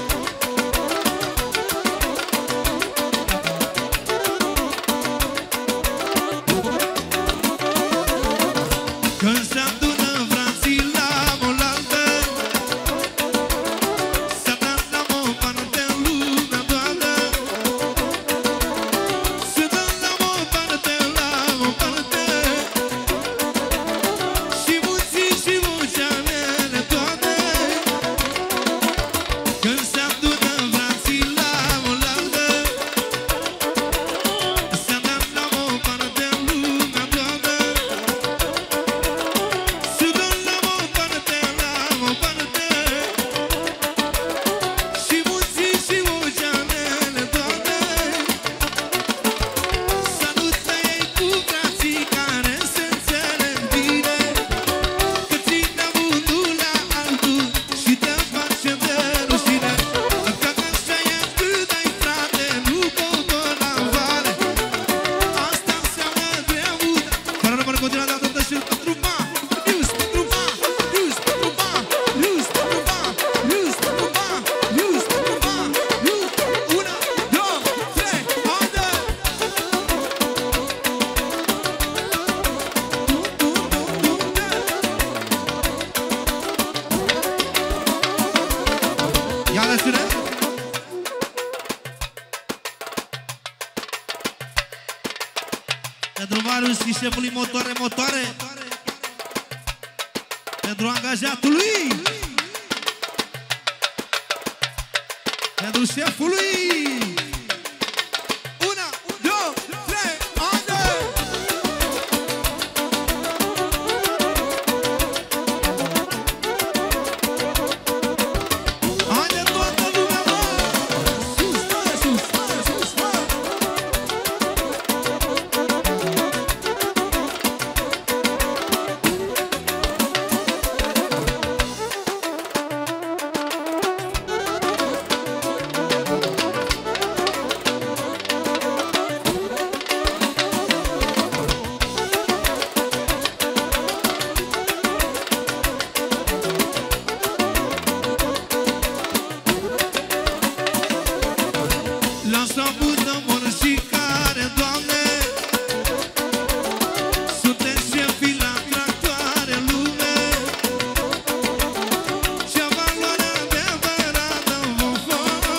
Când se adună frații la oaltă, să dansăm o parte în lumea toată. Să dansăm o parte la o parte, și muții și muceanele toate. Când se adună frații la oaltă, să dansăm o parte în lumea toată. Să dansăm o parte la o parte, și muții și muceanele toate. Salută-i cu frații care se înțeleg bine, că ține unul la altul și te face de rușine. Că așa e când ai frate, nu cobor la vale. Asta înseamnă greutate. Fără rămâne continuă de atâta și pentru Marius, pentru Marius, pentru Marius, pentru Marius, pentru Marius, pentru Marius. Una, două, trei, haide! Ia lăsune! Pentru Marius și șefului Motoare Motoare, pentru angajatul lui, pentru șeful lui. Una, două, trei, haide! Haide toată lumea, mă! Sus, mă, sus, mă, sus, mă! Lasă buză morși care, Doamne, sunteți șefii la tractoare lume, ce valoare adevărată vom fa.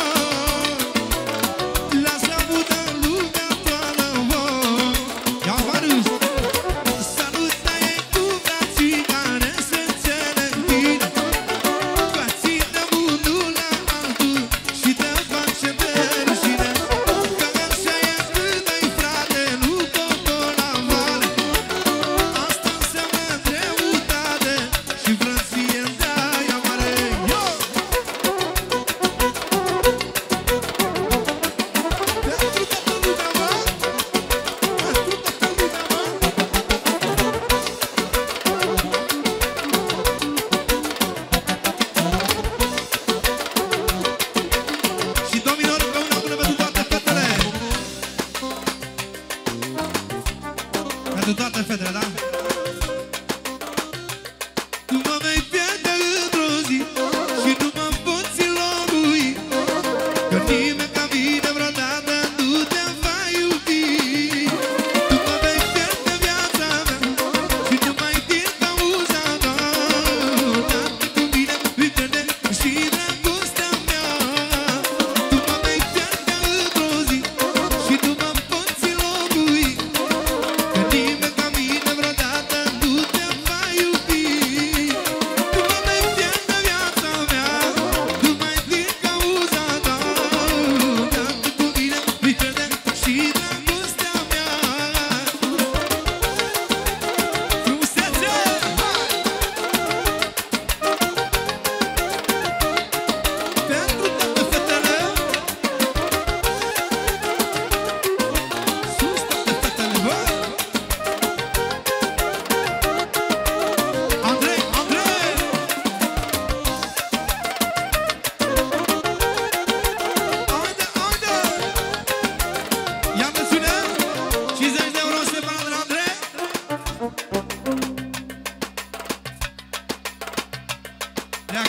Lasă buză lumea toată vom. Ia Marius! Salută-i cu frații care se înțeleg bine, că ține unul la altul și te face de rușine. Că așa e când ai frate, nu cobor la vale. Asta înseamnă greutate și frăție de-aia mare. Yo! Pentru toată lumea, mă! Pentru toată lumea, mă! Și domnilor, împreună până pentru toate fetele. Pentru toate fetele, da? Tu mă vei pierde într-o zi și nu mă poți înlocui, că nimeni ca mine vreodată nu te va iubi. Tu mă vei pierde viața mea și nu mai din cauza ta. Odată cu mine vei pierde și dragostea mea. Tu mă vei pierde într-o zi și nu mă poți înlocui, că nimeni ca mine vreodată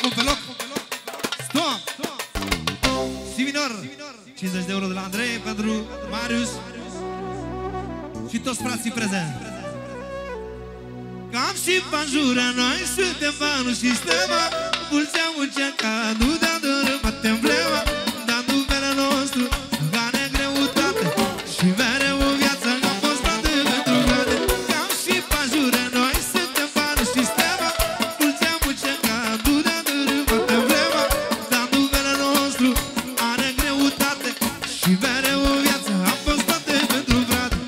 Acum pe loc. Stop! Si minor. cincizeci de euro de la Andrei pentru Marius și toți frații prezenți. Cam și panjura, noi suntem banul și stema. Mulțeam încercat, nu de-a dărâmat emblema. Dar numele nostru are greutate și mereu în viață am fost dată pentru grade. Cam și panjura, noi suntem banul și stema. Mulțeam încercat, nu de-a dărâmat emblema. Dar numele nostru are greutate și mereu în viață am fost dată pentru grade.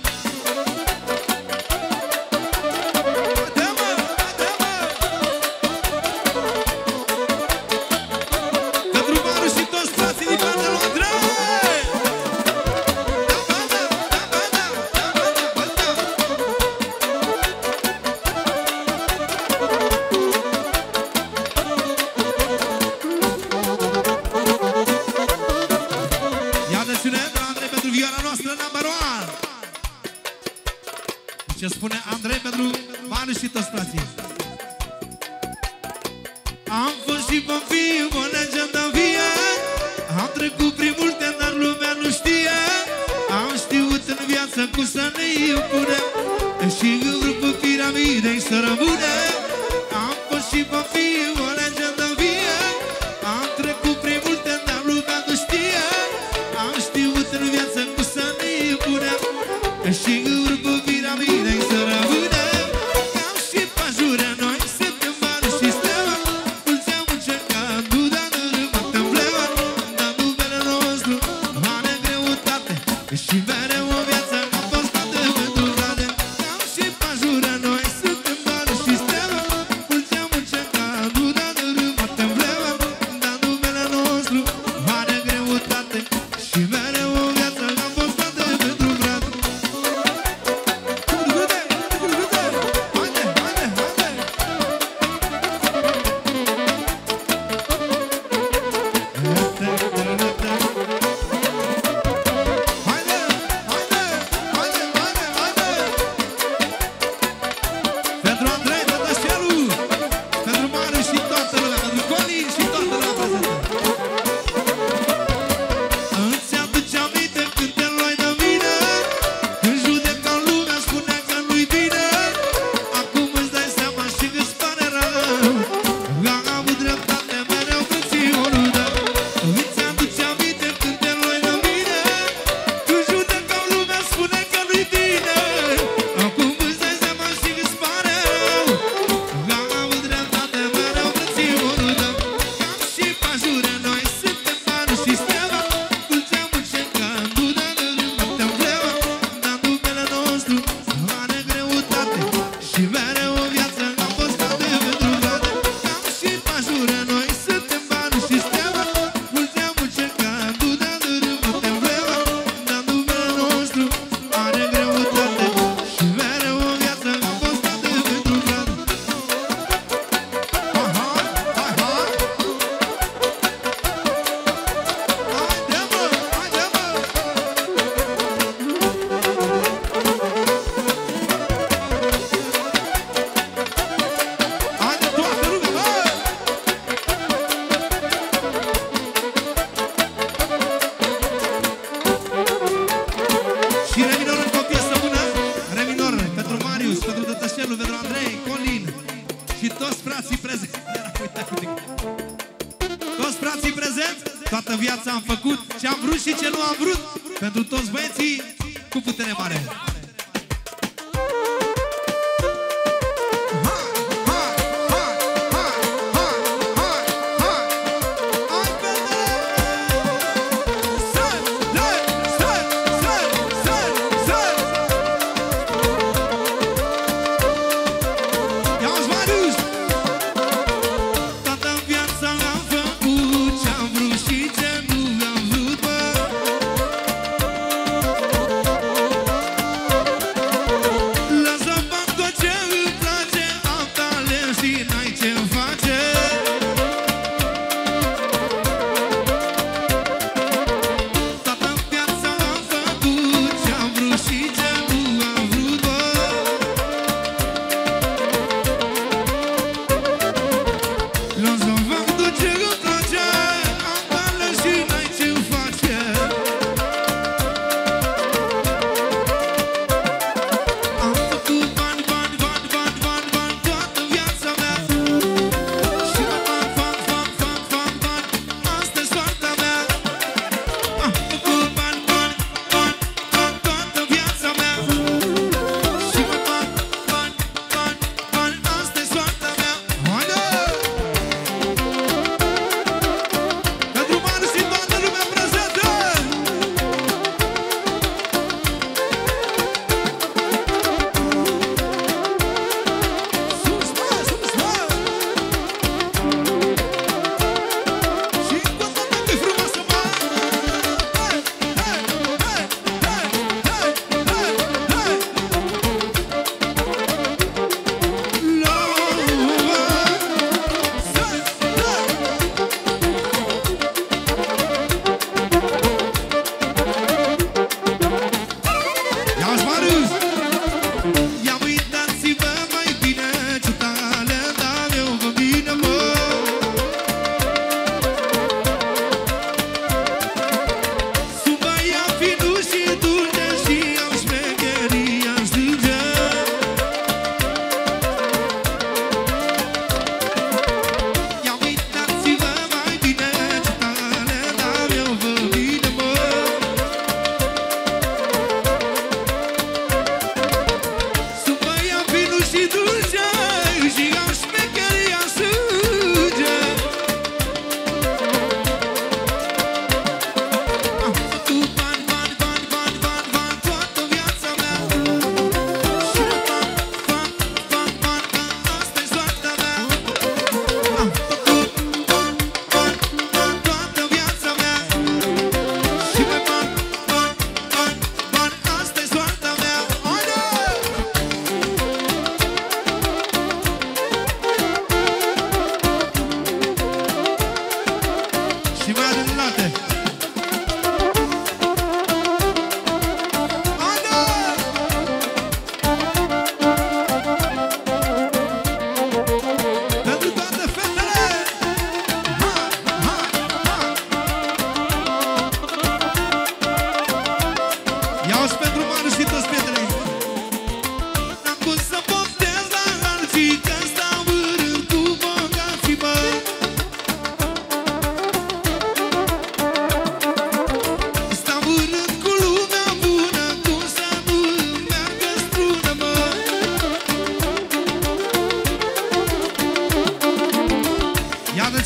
Ce spune Andrei pentru Manu și toți frații. Am fost și vom fi o legendă vie. Am trecut prin multe, dar lumea nu știe. Am știut în viață cum să ne impunem și în grupul piramidei să rămânem. Am fost și vom fi o legendă vie. Am trecut prin multe, dar lumea nu știe. Am știut în viață cum să ne impunem și în grupul piramidei să rămânem. Cam și pajura, noi suntem bani și stema. Mulți am încercat, nu de-a dărâmat emblema. Dar numele nostru are greutate și mereu o viață am fost dată pentru grade. Cam și pajura, noi suntem bani și stema. Mulți am încercat, nu de-a dărâmat emblema. Dar numele nostru are greutate și mereu o viață am fost dată pentru grade. Toată viața am făcut ce am vrut și ce nu am vrut. Pentru toți băieții cu putere mare. Ce nu am vrut, bă.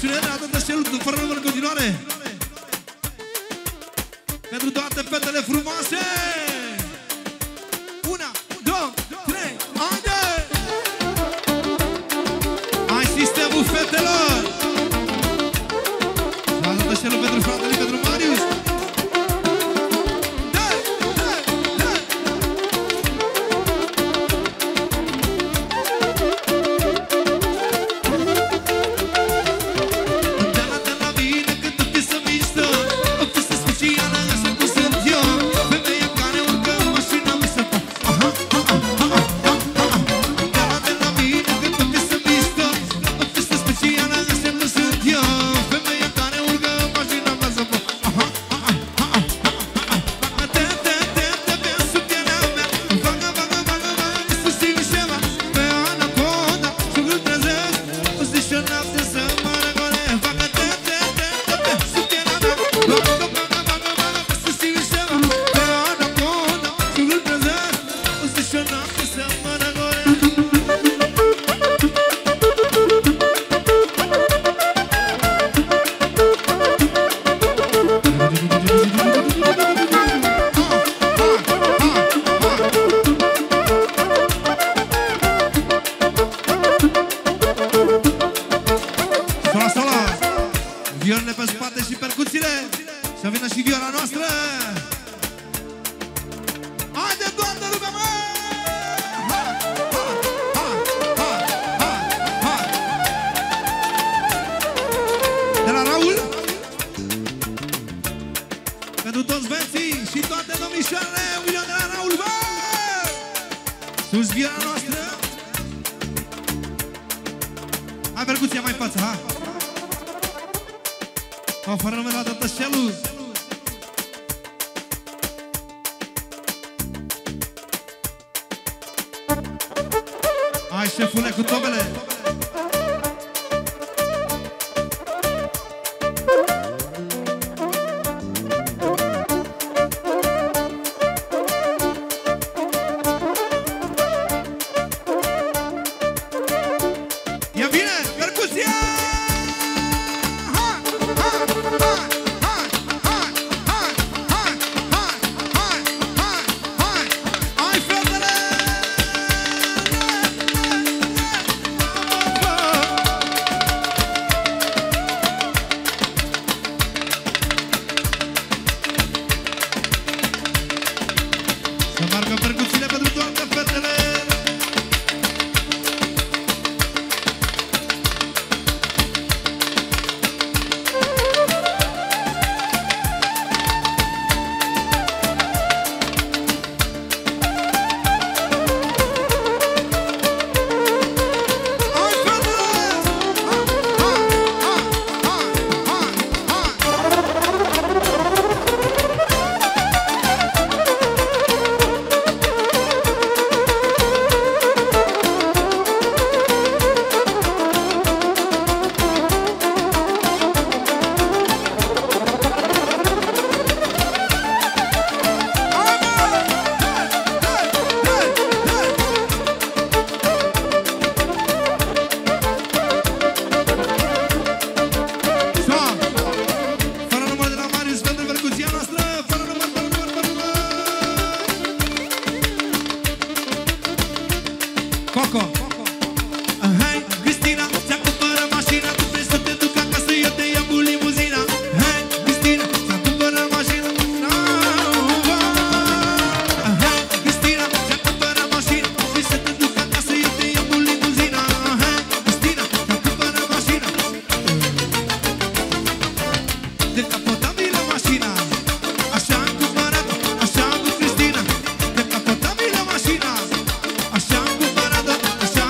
rugăciune de la Tătășelul, fără număr în continuare. Pentru toate fetele frumoase. Una, două, trei, haide! Hai sistemul fetelor! La Tătășelul pentru fratele, pentru Marius. Violele pe spate și percuțiile. Să vină și viola noastră. Haide toată lumea, mă! Ha, ha, ha, ha, ha, ha. De la Raul, pentru toți veții și toate domnișoarele, un milion de la Raul, bă! Sus viola noastră. Hai percuția mai în față, ha! O, fără nume la Tătășelul. Hai, șefule, cu tobele. Ia bine, percuția! Coco. Hai, Cristina, ți-am cumpărat mașina, tu vrei să te duc acasă, eu te iau cu limuzina. Hai, Cristina, ți-am cumpărat mașina. Hai, Cristina, ți-am cumpărat mașina, tu vrei să te duc acasă, eu te iau cu limuzina. Hai, Cristina, ți-am cumpărat mașina. Decapotabilă mașina, așa am cumpărat, așa am cu Cristina. Decapotabilă mașina, așa am cumpărat, așa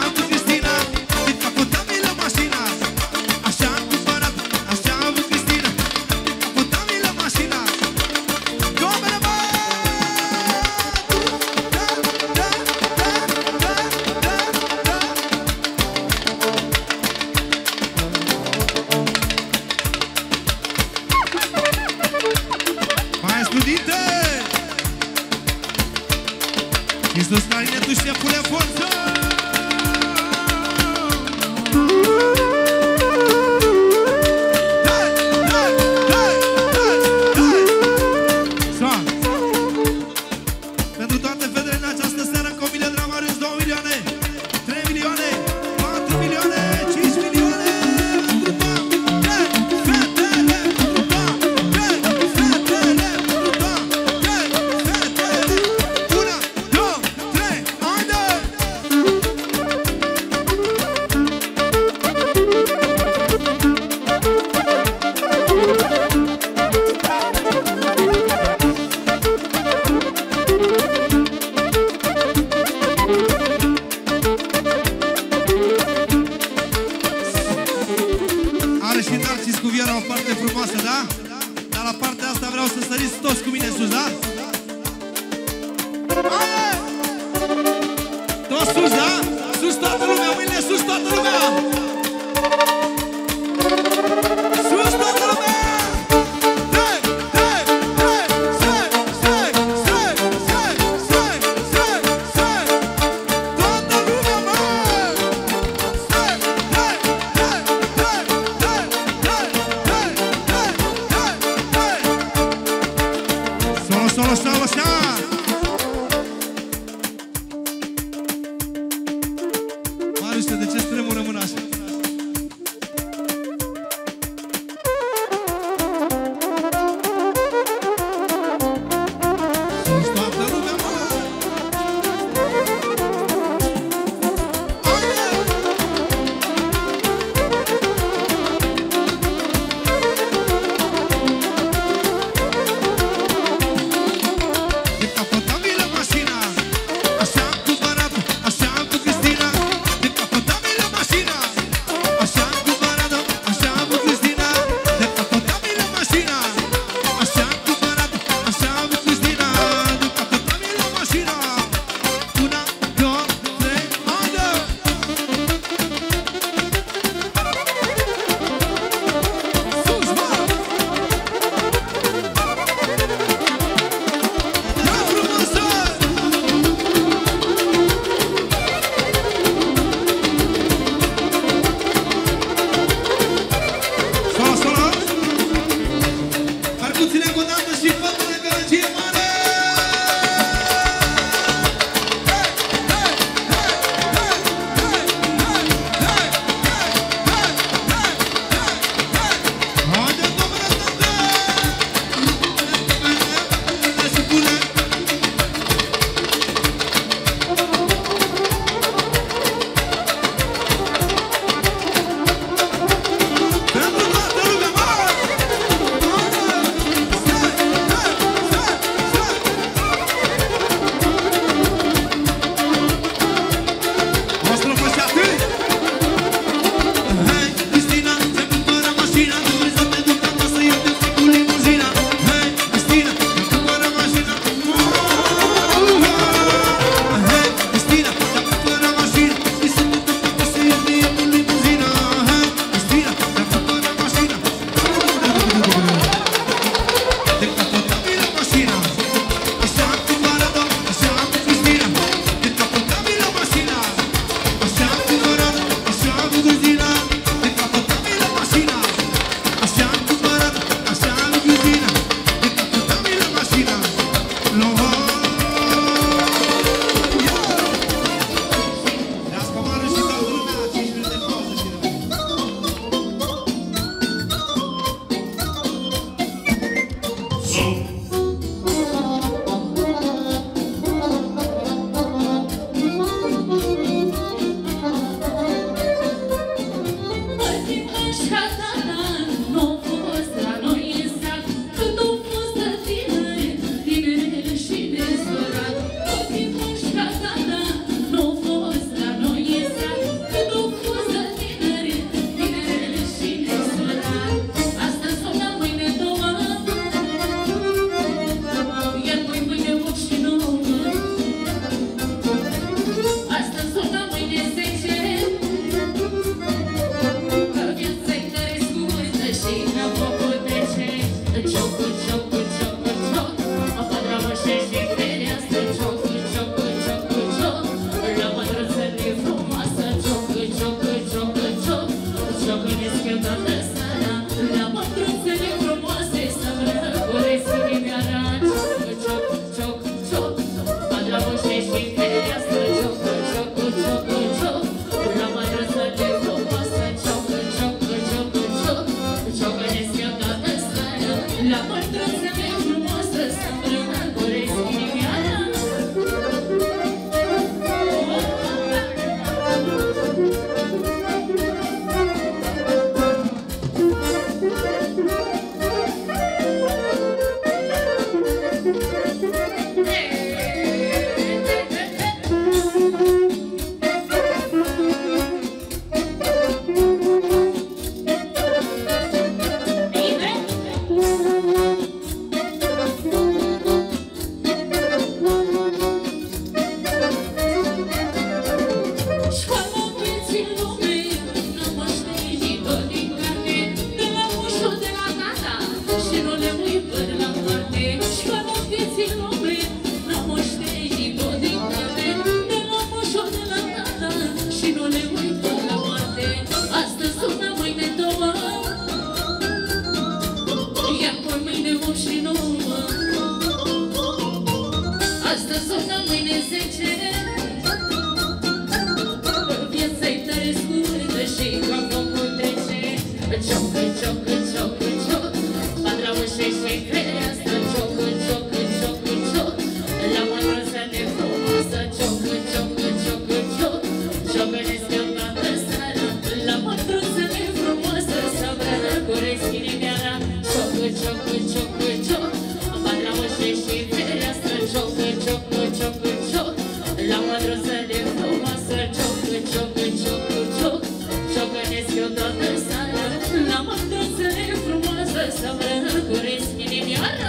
Ciocănesc eu toată seara la mătruțele frumoasă să vrăguresc inimioara. Ciocă, ciocă, ciocă, cioc, bat la ușe și fereastră. Ciocă, ciocă, ciocă, cioc, la mătruțele frumoasă. Ciocă, ciocă, ciocă, cioc, ciocănesc eu toată seara la mătruțele frumoasă să vrăguresc inimioara.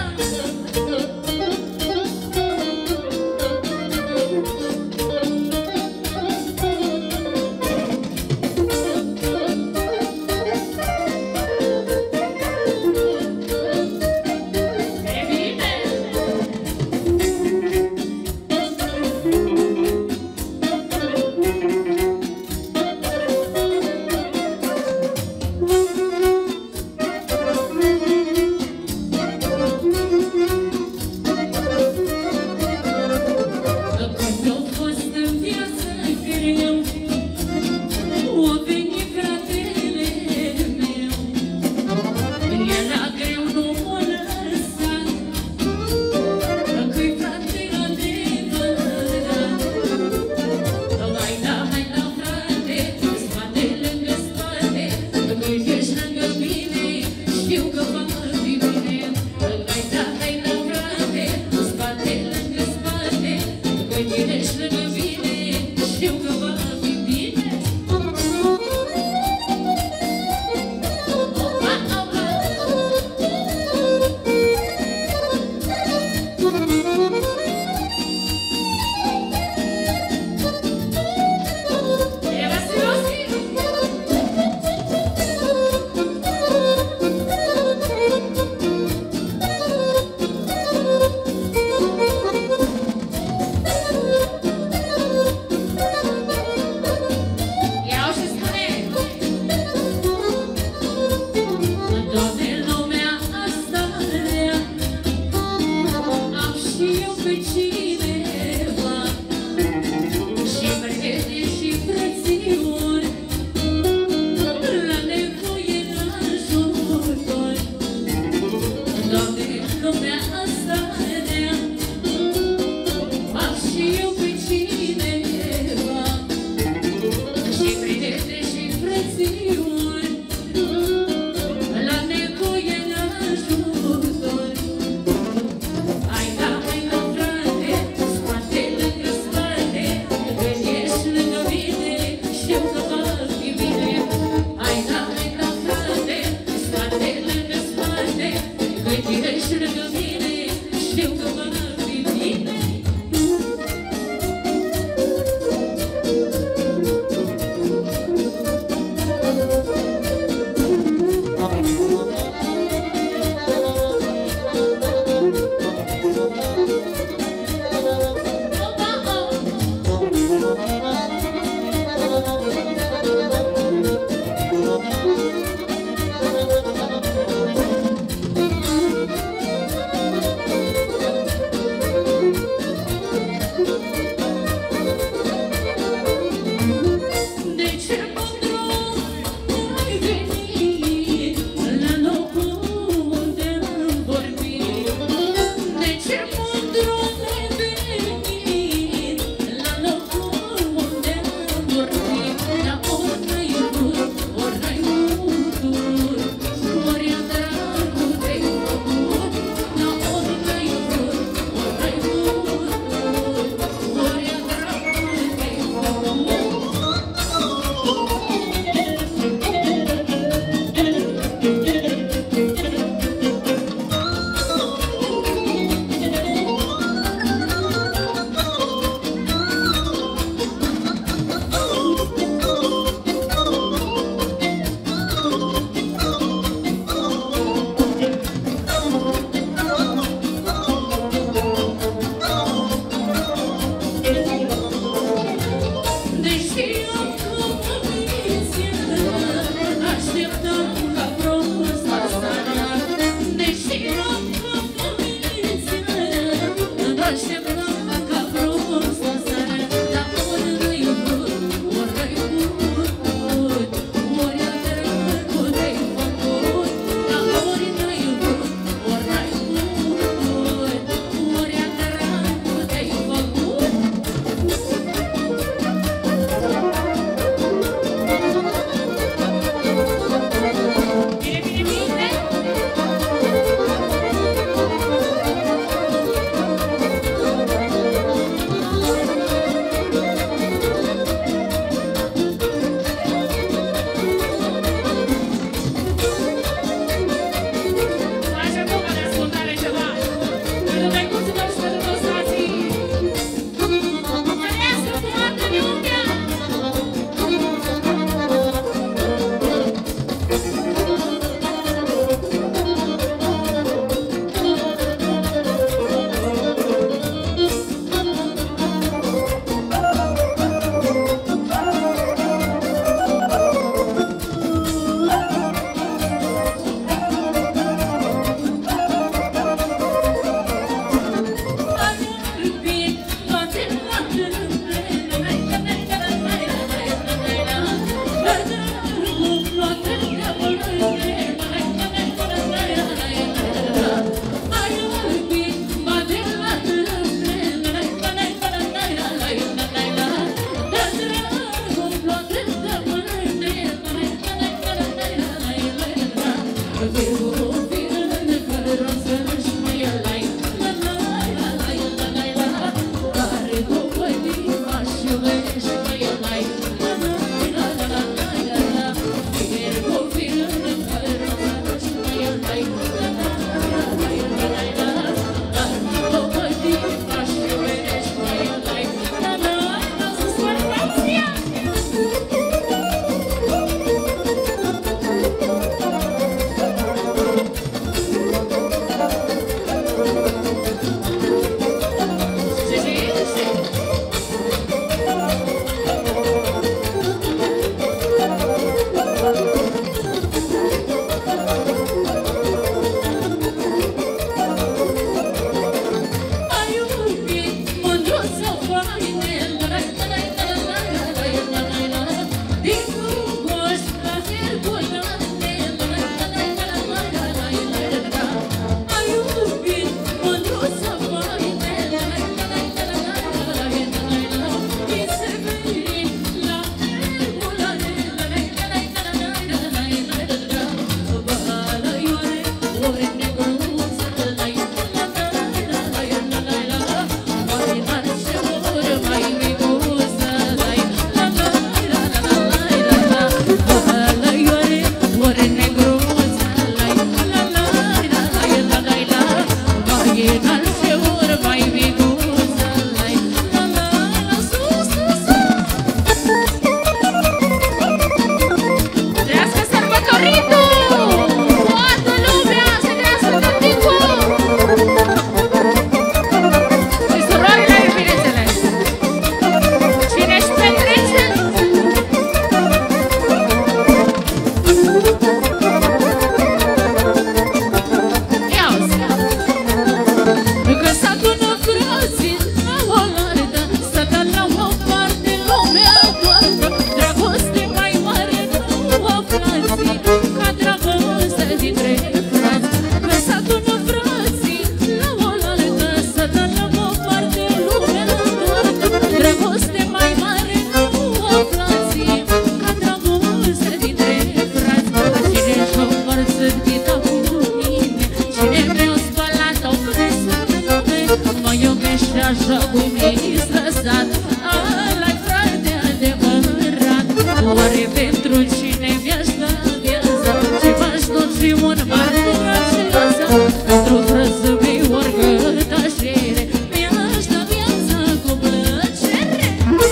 pentru cine mi-aș da viața și m-aș duce un martir aceasă pentru frăză mei oricât așere mi-aș da viața cu plăcere.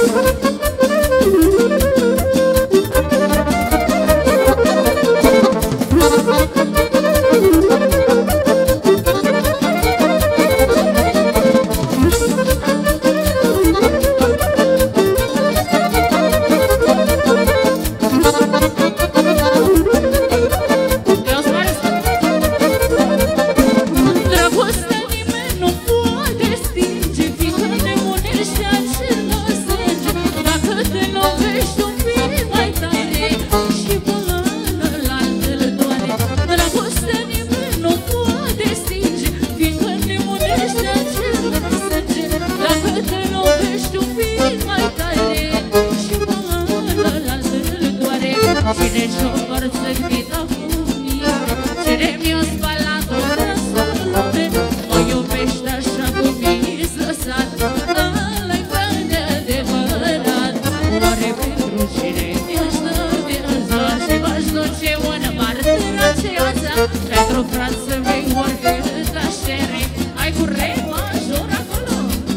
Cine și-o împărțăcnit acum cine mi-o spălat o răsălute mă iubește așa cum mi-i lăsat ăla-i fără de adevărat. Oare pentru cine mi-aș da viața și m-aș duce un martir aceața pentru frață mei oricât aș cere. Ai cu re major acolo.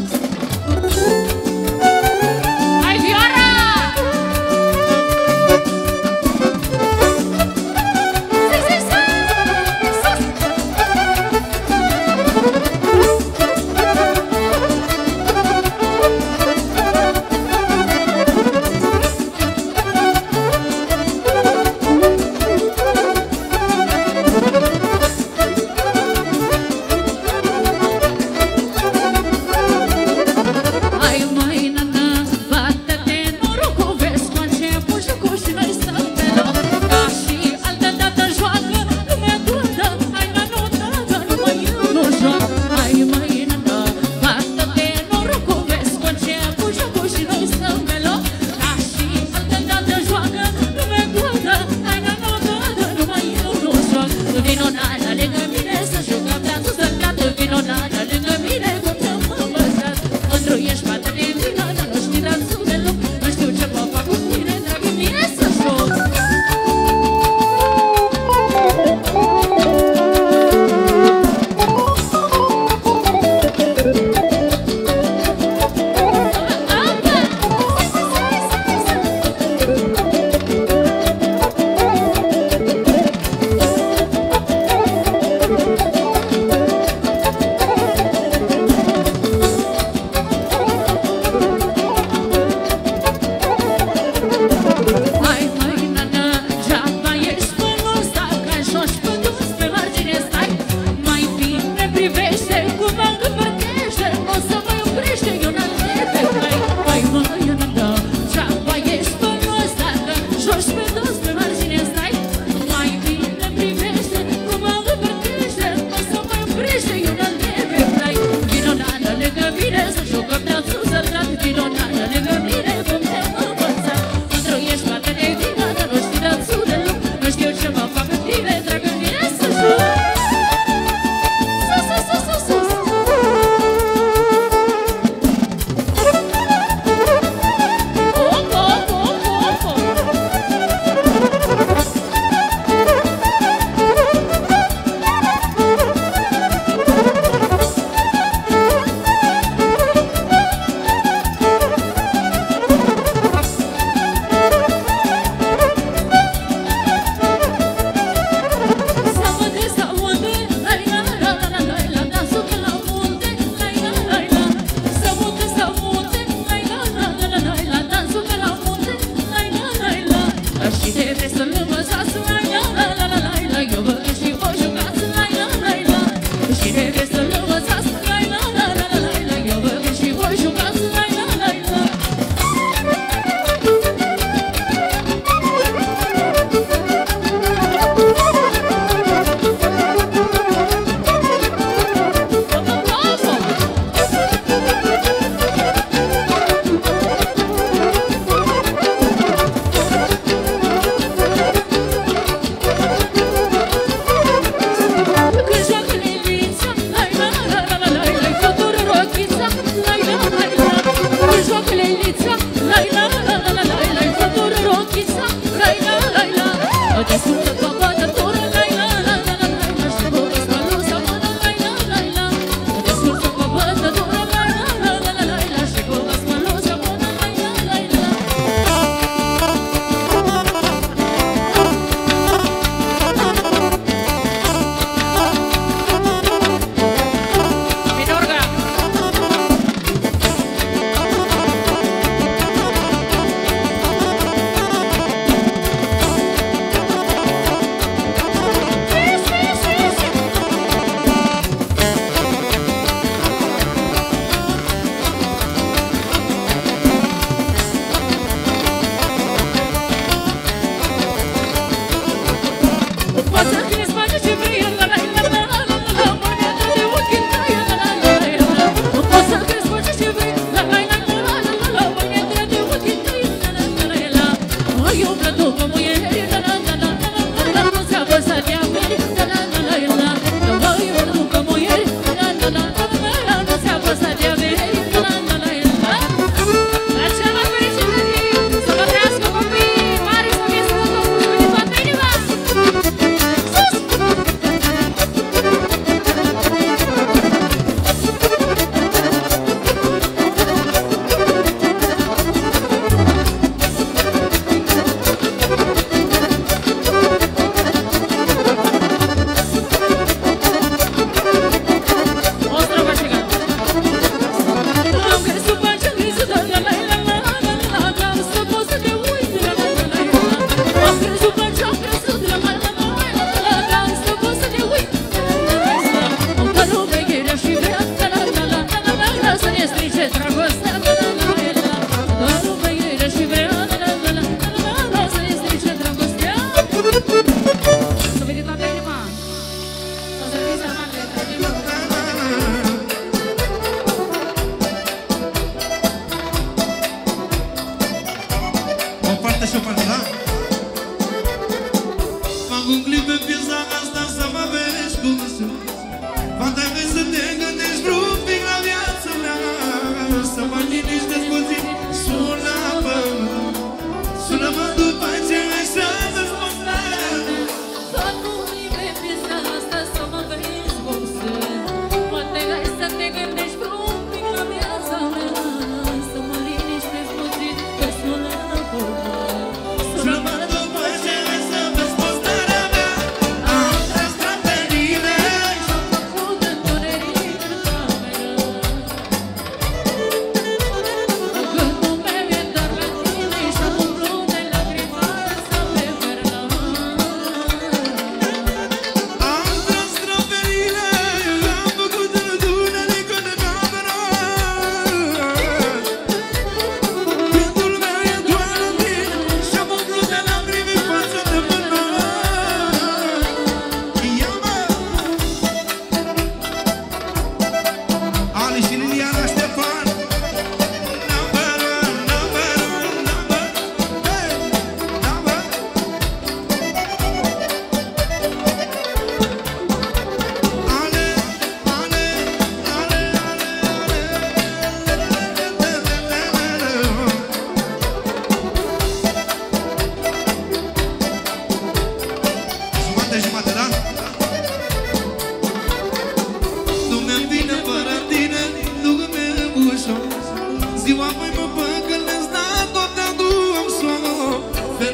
Hai vioara!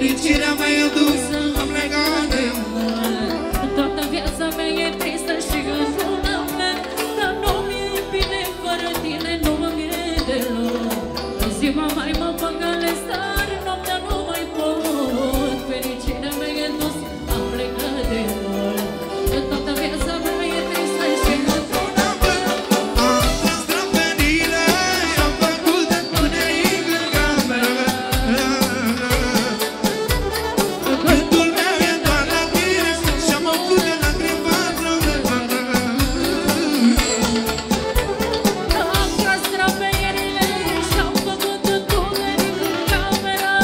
fericirea mea e dusă, am legat de mult. Toată viața mea e tristă și într-una mea, dar nu mi-e bine fără tine, nu mă vine deloc. Ziua mai mă păcălesc, dar noaptea nu mai pot. Fericirea mea e dusă, am plecat de mult. Toată viața mea e tristă și într-una mea. Am tras draperile, am făcut de tuneric în cameră. Gândul meu e doar la tine și-am umplut de lacrimi fața mea. Am tras draperile și-am făcut întuneric în camera.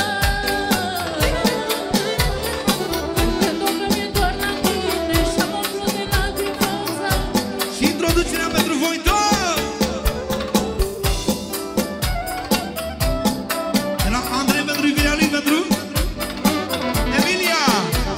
Gândul meu e doar la tine și-am umplut de lacrimi fața. Și introducerea pentru voi toți! De la Andrei pentru iubirea lui, pentru Emilia!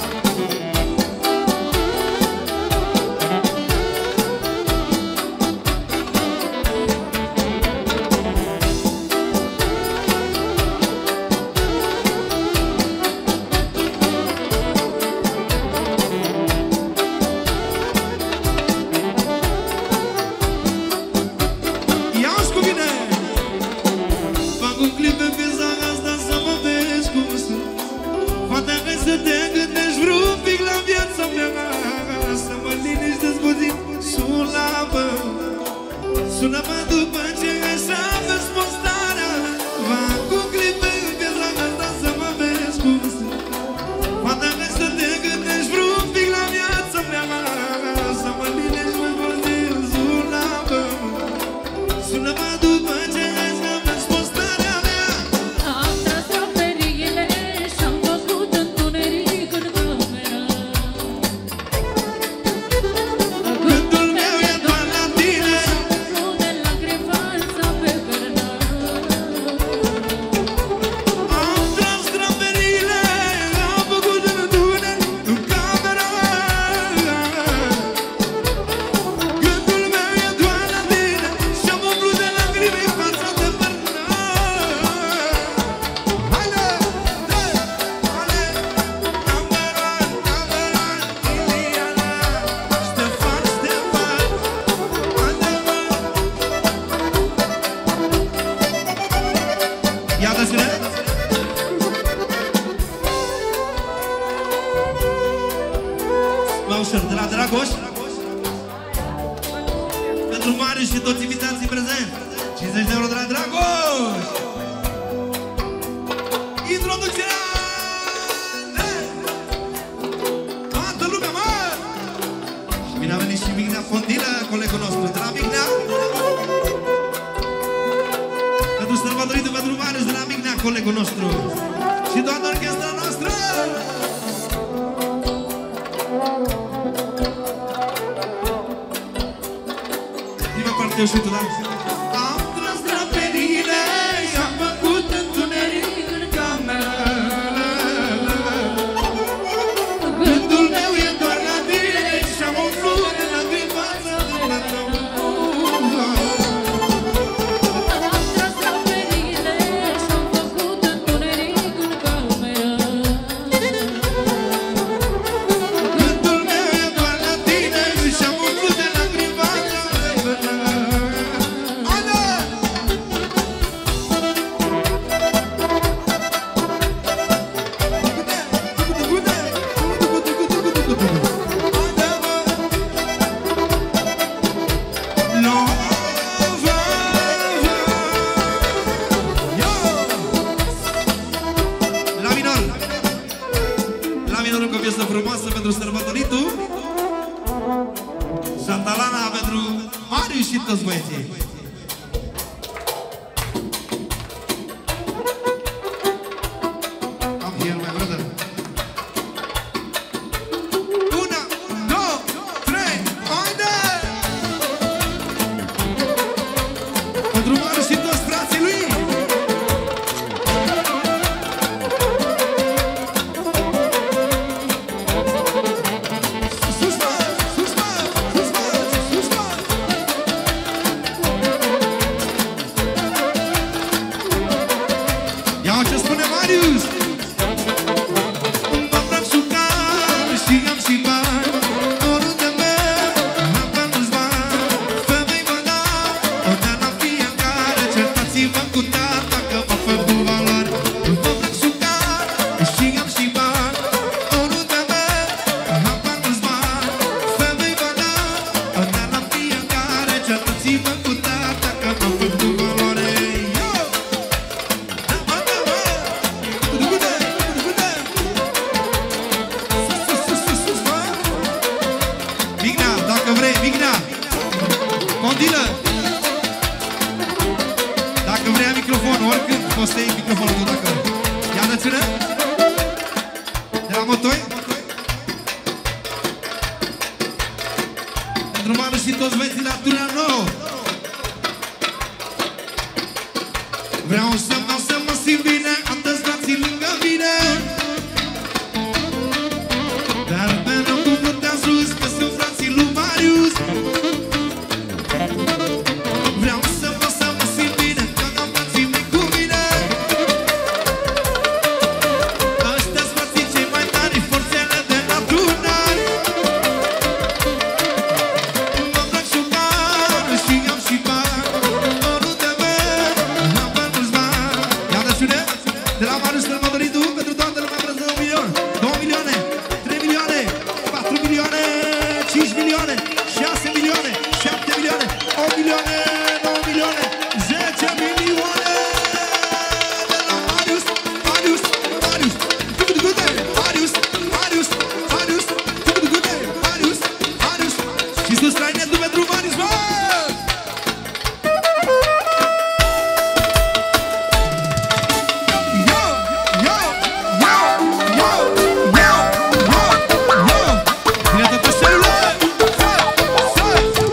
Ia-ți cu mine! Fac un clip pe piesa asta să mă vezi cum sunt. Poate vrei să te gândești vreun pic la viața mea. Să mă liniștesc puțin, sună-mă. Sună-mă după ce ai să vezi postarea. Fac un clip pe piesa asta să mă vezi cum sunt. Poate vrei să te gândești vreun pic la viața mea. Să mă liniștesc puțin, sună-mă. Sună-mă după ce ai să vezi postarea mea. Am tras draperile și-am făcut întuneric în camera. Gândul meu e doar la tine. Nu de lacrimi fața pe perna. Am tras draperile, am făcut întuneric în camera. Gândul meu e doar la tine și-am umplut de lacrimi fața de părna. Haide! Ale! Cameron, Cameron, Iliana, Ștefan, Ștefan, haide mă! Iată-ți-le! Mai ușor, de la Dragoș pentru Marius și toți invitații prezenți, cincizeci de euro de la Dragoș. Introducerea! Toată lumea, mă! Și bine a venit și Mignea Fondilă, colegul nostru de la Mignea. Pentru sărbătoritul pentru Marius de la Mignea, colegul nostru. Și toată orchestra noastră! Prima parte eu și tu, da? Am tras draperile și am făcut întuneric în cameră. Gândul meu e doar la tine și-am umplut de lacrimi fața de părna. Am tras draperile și-am făcut întuneric în camera. Gândul meu e doar la tine și-am umplut de lacrimi fața de părna. Haide! La minor! La minor încă o piesă frumoasă pentru sărbătoritul. Santalana pentru Marius și toți băieții. Am here, my brother. Una, două, trei, haide! Pentru Marius și toți frații lui. Sus, mă! Sus, mă! Sus, mă! Sus, mă! motoi. Pentru Manu și toți veții la turna nouă. Vreau să mă, să mă simt bine, am toți frații lângă mine. Dar pe nou cu putea sus, că sunt frații lui Marius. Vreau să mă, să mă simt bine, că am frații mei cu mine. Ăștia-s frații cei mai tari, forțele de la tunari. Mă plac și bani și am și bani. Oriunde merg, am bani mulți bani. Ia de șune, de la Marius să-l mă dori tu, pentru toată lumea vreau un milion, două milioane, trei milioane, patru milioane, cinci milioane, șase milioane, șapte milioane, opt milioane, nouă milioane, zece milioane. De la Marius, Marius, Marius, Tucutucute, Marius, Marius, Marius, Tucutucute, Marius, Marius. Și sus trainetul pentru Marius, bă! Yo, yo, yo, yo, yo, yo, yo. Vine toată celulă! Să, să!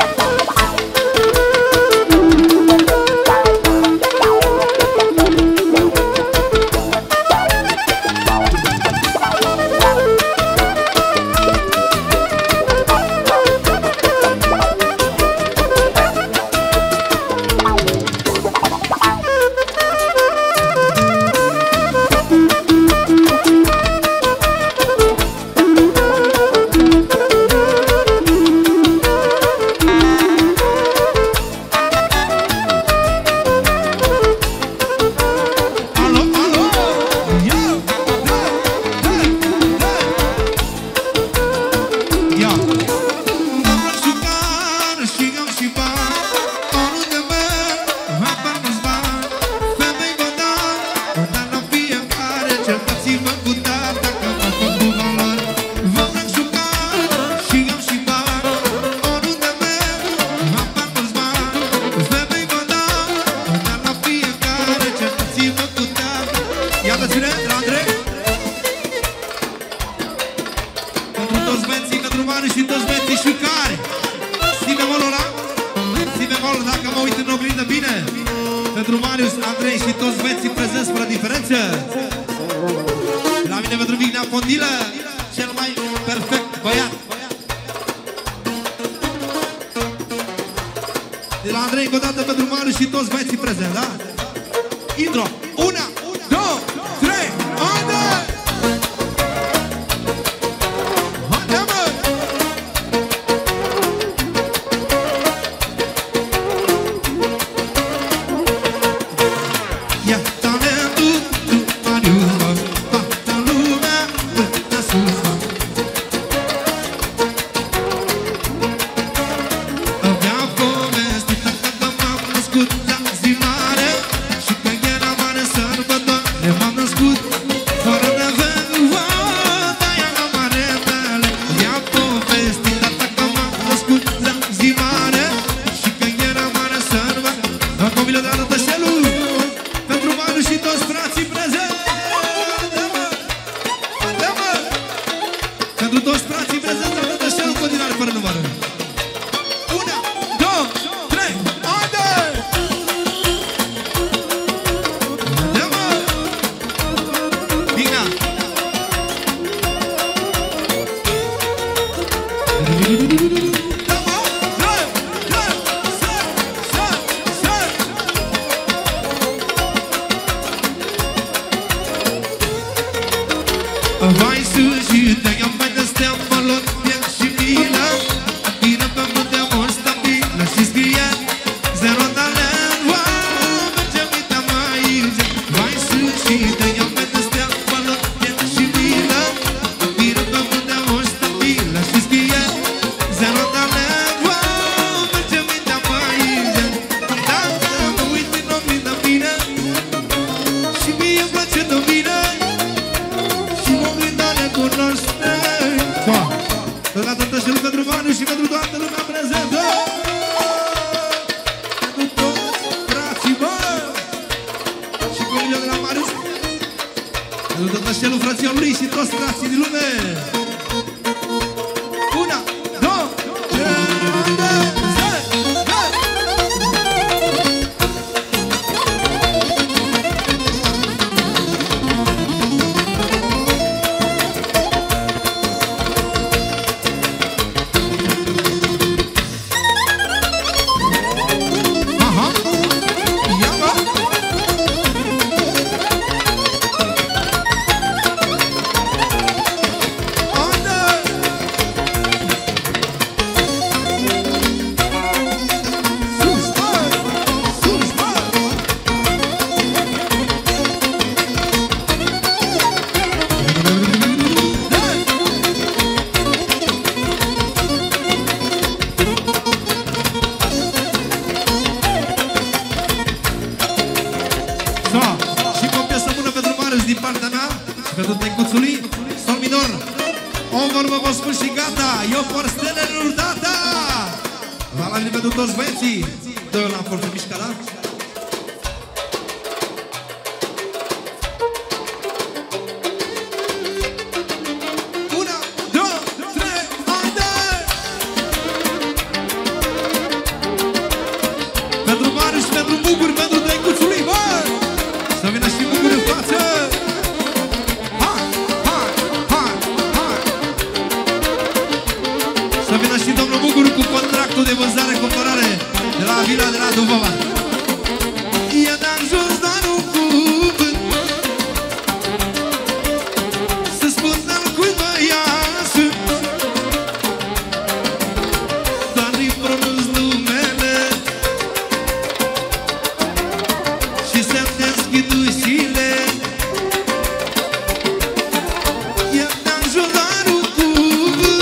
Alo, alo! Yo! Da, da, da! Ia! Am vrut și bani și am și bani. Oriunde merg, am bani mulți bani. Femei vă dau, dar la fiecare certați-vă cu dar dacă mă fac cu valori. Vă vrut și bani și am și bani. Oriunde merg, am bani mulți bani. Femei vă dau, dar la fiecare certați-vă cu dar. Iată-ți-ne, de la Andrei. Pentru toți beții, pentru Manu și toți beții și care. Si bemolul ăla? Si bemolul, dacă mă uit în oglindă bine. Pentru Marius, Andrei și toți beții prezenți fără diferență. La mine pentru Vignea Fondilă, cel mai perfect băiat. De la Andrei, încă o dată pentru Marius și toți beții prezenți, da? Intro, una, două, trei, haide! Haide, mă! Ia talentul lui Marius, mă, toată lumea până sus, mă. Avea povestit că m-am născut la zi mare și că era mare sărbătoare m-am născut fără nevoie, wow, de-aia la mare tale. I-a povestit că m-am născut la zi mare și că era mare sărbătoare. Încă un milion de la Tășelu pentru Manu și toți frații prezenți. Haide, mă! Haide, mă! Pentru toți frații prezenți la Tășelu în continuare fără numără. Una, două, trei, haide! Haide, mă! Bine! Da, mă! Da, da, să, să, să! Vai sujita, ia mai de-astea mă luat piel și milă. Bine pe munte mult stabilă și scrie zero talent, wow, merge mintea mai urge. Vai sujita, ia mai de-astea mă luat piel și milă. Bine pe munte mult stabilă și scrie zero talent, wow, merge mintea mai urge. Dacă mă uit în oglindă bine și mie îmi place de mine și oglinda ne cunoaște. Totodată Tășelu pentru Manu și pentru toată lumea prezentă. Pentru toți frații, bă! Și cu un milion de la Marius. Pentru tot Tășelu, frația lui și toți distracții din lume. Una, două, pentru tăicuțului, sol minor. O vorbă vă spun și gata, eu por stelelor data. Valabil pentru toți băieții. Dă-o la forță mișca, da? Una, două, trei, haide! Pentru Marius, pentru Bucur, pentru tăicuțului, bă! Să vină și Bucur în față! Și domnul Bucur cu contractul de vânzare-cumpărare de la vila de la Dubova. I-a dat jos doar un cuvânt să spun al cui băiasă, doar îi pronunț numele și să-mi deschid ușile. I-a dat jos doar un cuvânt.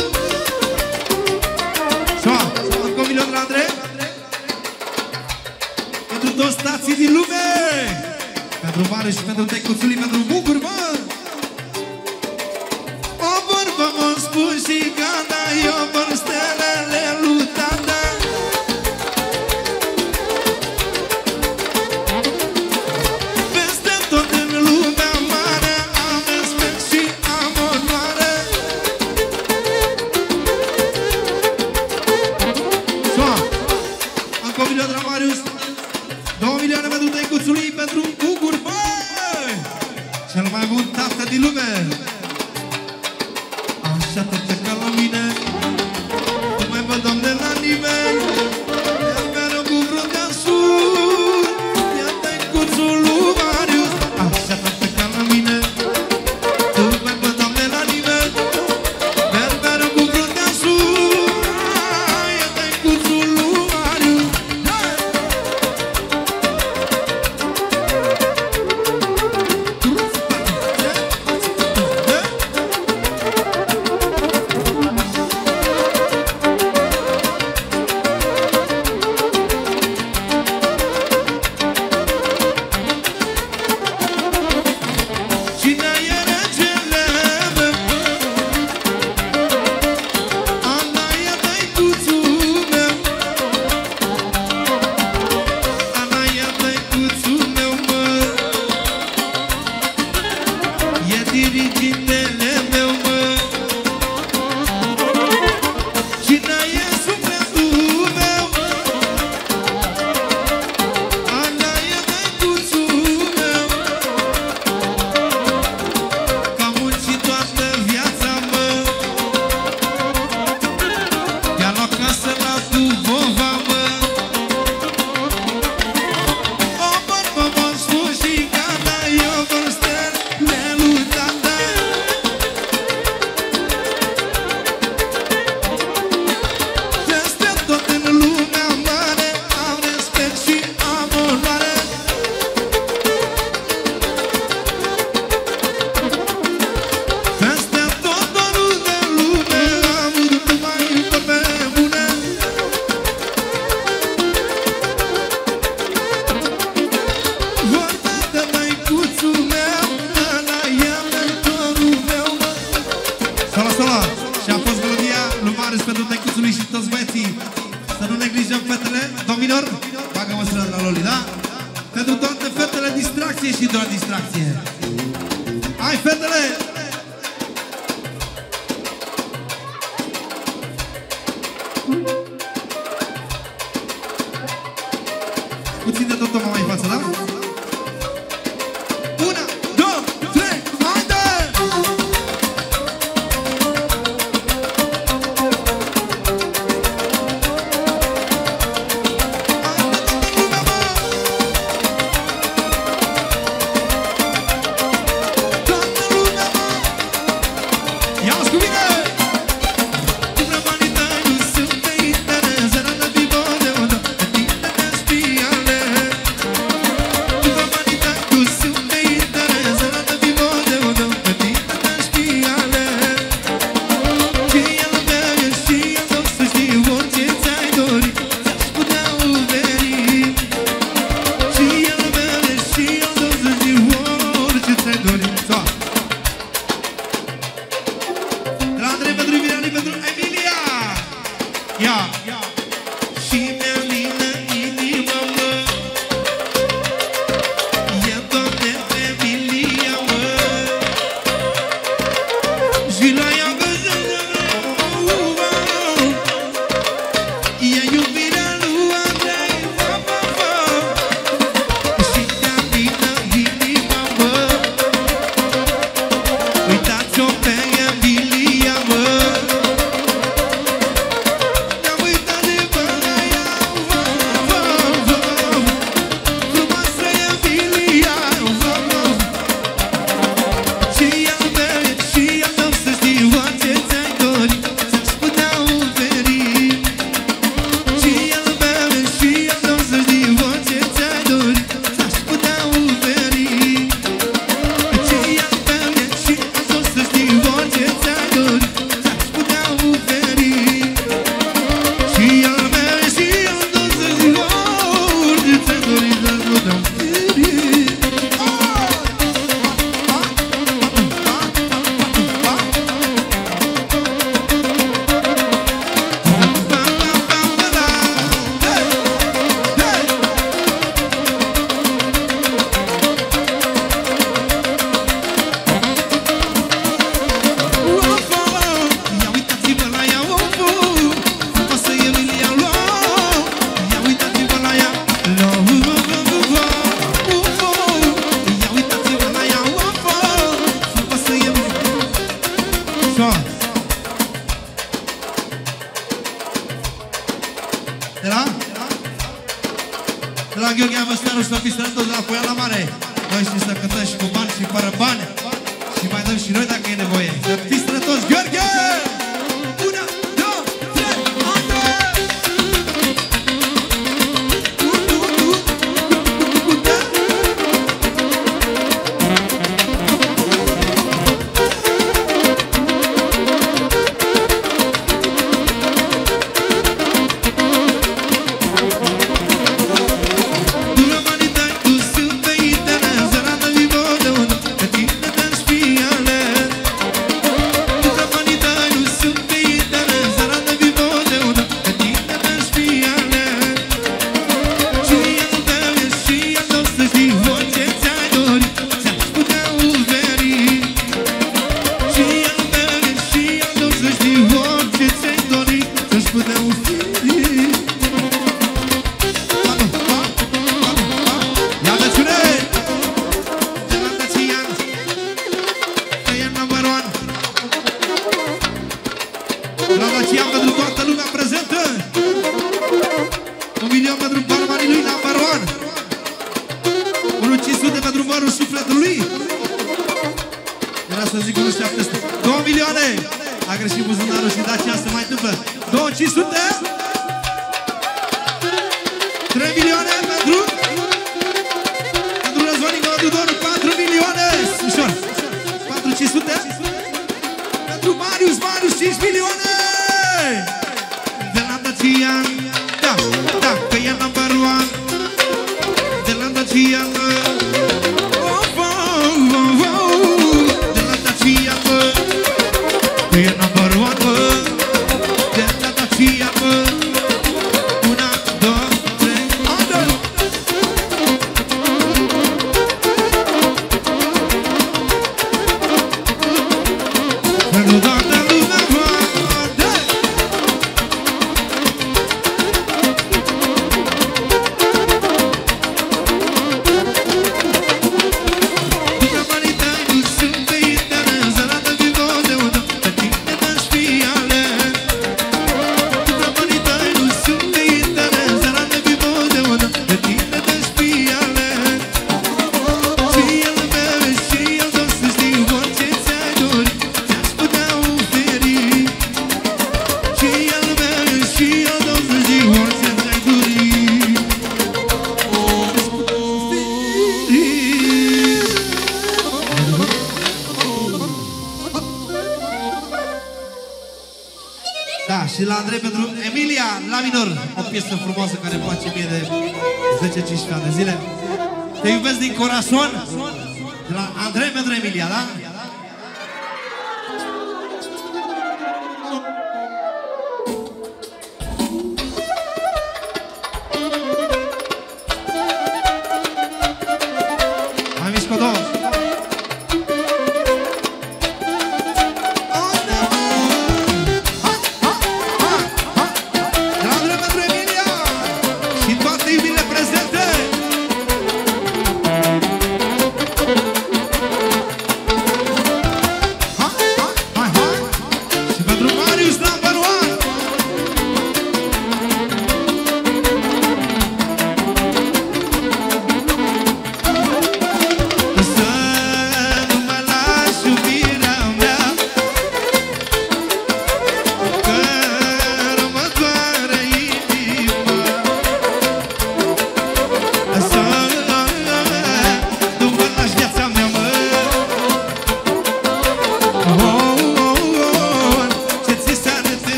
Pentru toți stații din lume, pentru Mare și pentru tăicuțului, pentru Bucur, bă! O vorbă mă spun și gata, eu vor stelele lui tata. Peste tot în lumea mare am respect și am onoare. Încă un milion de la Marius, două milioane pentru tăicuțului, pentru Bucur, băi! Cel mai bun tată din lume! Așa te pleca la mine, nu mai văd, Doamne, la nimeni. Ia mereu cu fruntea sus, ia tăicuțul lui Marius. Așa te pleca la mine, nu mai văd, Doamne, la nimeni. Ia mereu cu fruntea sus, ia tăicuțul lui Marius. milioane pentru Emilia. Ia, ia. Și mi-a lină inima, mă. E Doamne pe Emilia, mă. Și la ea găsește, e iubirea lui Andrei, mă, mă, mă. Și mi-a lină inima, mă. Uitați-o pe Emilia, mă. Ne-am uitat de până ea, mă, mă, mă. Frumoasă Emilia, mă, mă. Și al meu e și al tău, să știi orice ți-ai dorit, să-ți putea oferi. Și al meu e și al tău, să știi orice ți-ai dorit, să-ți putea oferi. Și al meu e și al tău, să știi orice ți-ai dorit, să-ți putea oferi. Și al meu e și al tău, să știi orice ți-ai dorit, să-ți putea oferi. Ia uitați-vă la ea, ufu, frumoasă Emilia, lo. Ia uitați-vă la ea, lo, ufu, ufu. Ia uitați-vă la ea, ufu, frumoasă Emilia. So. De la? De la Gheorghe Avăstaru și să fiți sănătoși, de la Poiala Mare. Noi știm să cântăm și cu bani și fără bani. Și mai dăm și noi dacă e nevoie. Să fiți sănătoși, Gheorghe! Una, două, trei, ande! Dura mani dai tu super itene, zarada vivo de uno, că tine te-n spiale. Dura mani dai tu super itene, zarada vivo de uno, că tine te-n spiale. Și al meu e și al tău, să știi orice ți-ai dorit, ți-aș putea oferi. Și al meu e și al tău, să știi orice ți-ai dorit, ți-aș putea oferi. Ia dăciune! De la Dacian, că e number one. La Dacian pentru toată lumea prezentă. Un milion pentru barmanii lui number one. unu cinci sute pentru mărul sufletului. Era să zic unu șapte sute. două milioane! A greșit buzunarul și Dacia se mai întâmplă. două cinci sute. trei milioane pentru pentru Răzvănic Mădudoru, patru milioane. Ușor. patru cinci sute. Pentru Marius, Marius, cinci milioane. De la Dacian. Da, da, că e number one. De la Dacian. Oh, oh, oh, oh. De la Dacian, mă. Că e number one, mă. De la Dacian, mă. Una, două, trei, ande! Pentru toată lumea, ande! După banii tăi nu sunt pe internet, zarada vivo de unul, pe tine te-n spiale. După banii tăi nu sunt pe internet, zarada vivo de unul, pe tine te-n spiale. Și al meu e și al tău, să știi orice ți-ai dorit, ți-aș putea oferi. Și al meu e și al tău, să știi orice ți-ai dorit, ți-aș putea oferi. Da, și la Andrei pentru Emilia, la minor. O piesă frumoasă care îmi place mie de zece cincisprezece ani de zile. Te iubesc din corazon. De la Andrei pentru Emilia, da?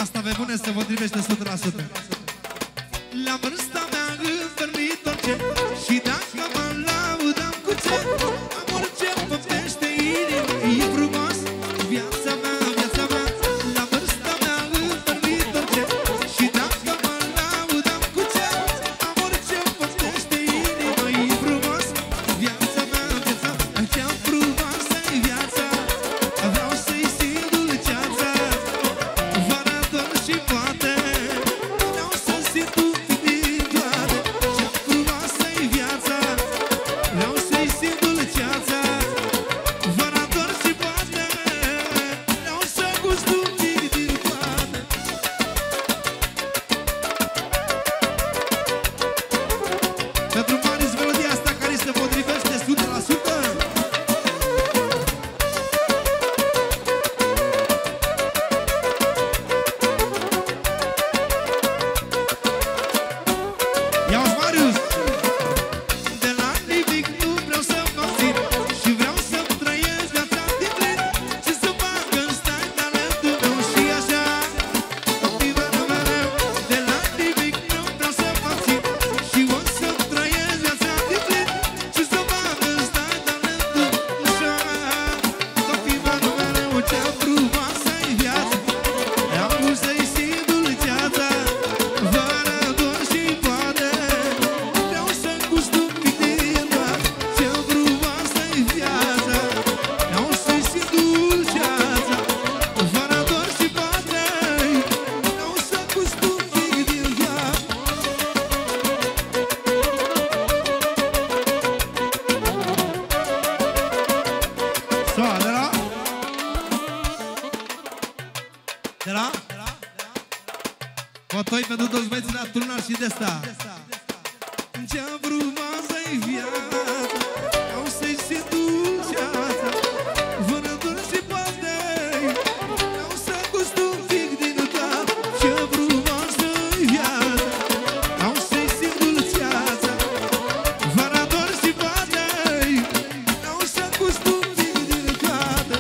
Asta pe bune se potrivește o sută la sută. La vârsta mea întâlnit orice și dacă mă laudam cu ce am orice păptește inima. E frumos viața mea, viața mea. La vârsta mea întâlnit orice și dacă mă laudam cu ce am orice păptește inima. E frumos viața mea, viața mea. Ce frumoasă-i viața, vreau să-i simt dulceața. Vara doar și poate vreau să simt un pic din toate. Ce frumoasă-i viața, vreau să-i simt dulceața. Vara doar și poate vreau să gust un pic din toate. Pentru Marius melodia asta care se potrivește o sută la sută. Ia-uși, Marius! De la nimic nu vreau să mă țin și vreau să-mi trăiesc viața din plin și să fac când stai talentul meu și așa motivarea mereu. De la nimic nu vreau să mă țin și o să-mi trăiesc viața din plin și să fac când stai talentul meu așa motivarea mereu. Ce frumoasă-i viața, vreau să-i simt dulceața. Vara doar și poate vreau să gust un pic din toate. Ce frumoasă-i viața, vreau să-i simt dulceața. Vara doar și poate vreau să gust un pic din toate. So, de la? De la? Potoi pentru toți băieții la turnar și de asta. Ce frumoasă-i viața, vreau să-i simt dulceața. Vânător și poate vreau să gust un pic din toate. Ce frumoasă-i viața, vreau să-i simt dulceața. Vara doar și poate vreau să gust un pic din toate.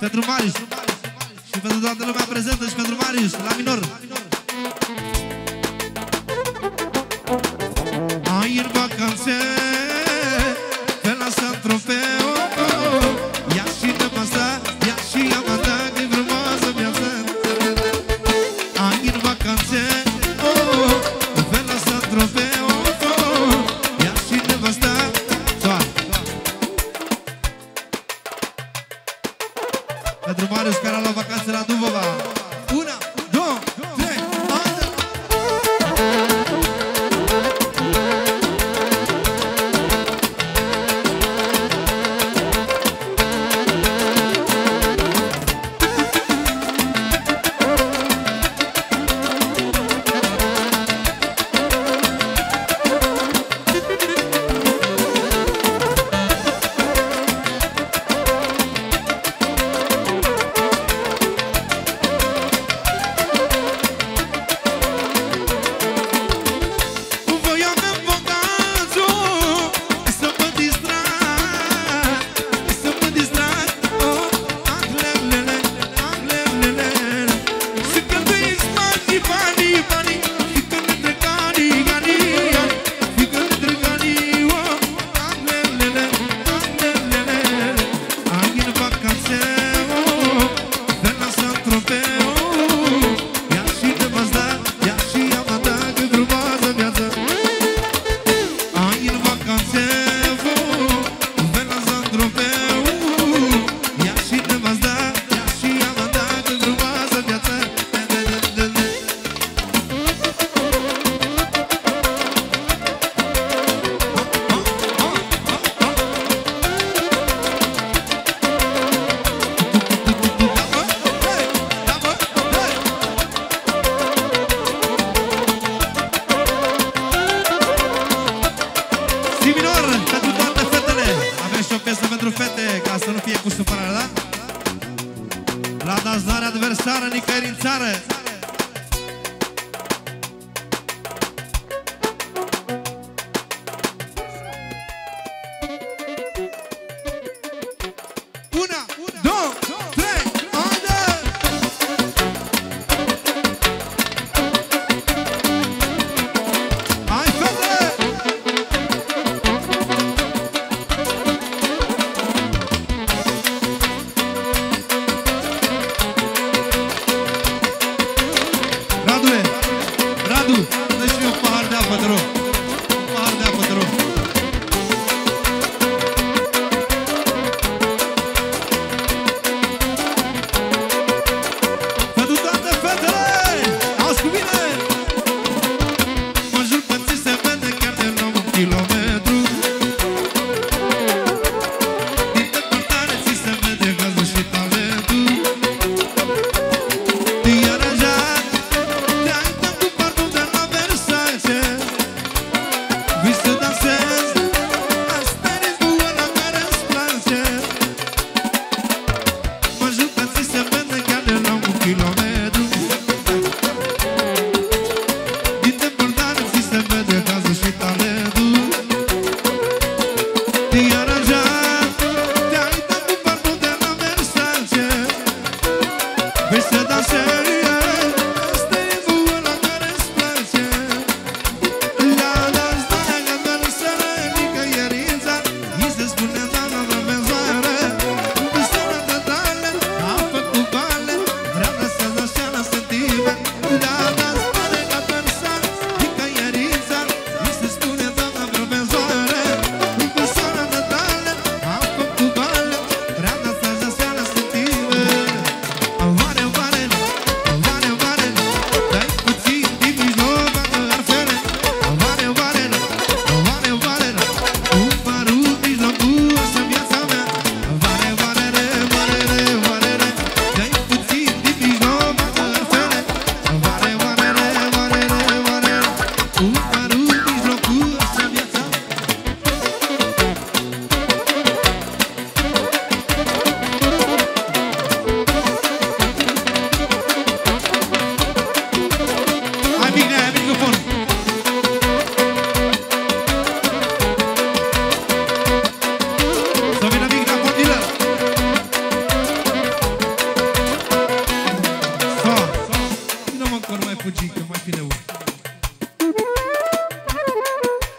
pentru Marius și pentru toată lumea prezentă și pentru Marius, la minor. Ai în vacanțe, pe la Saint-Tropez, ia și nevasta, ia și amata, că-i frumoasă viață. Ai în vacanțe, pe la Saint-Tropez, ia și nevasta. Pentru Marius care a luat vacanțe la Dubova. Una, două, trei, ande!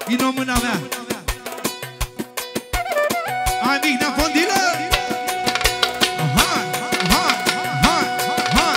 Vino mâna mea. Hai mic, ne-am fondilă. Hai, hai, hai, hai.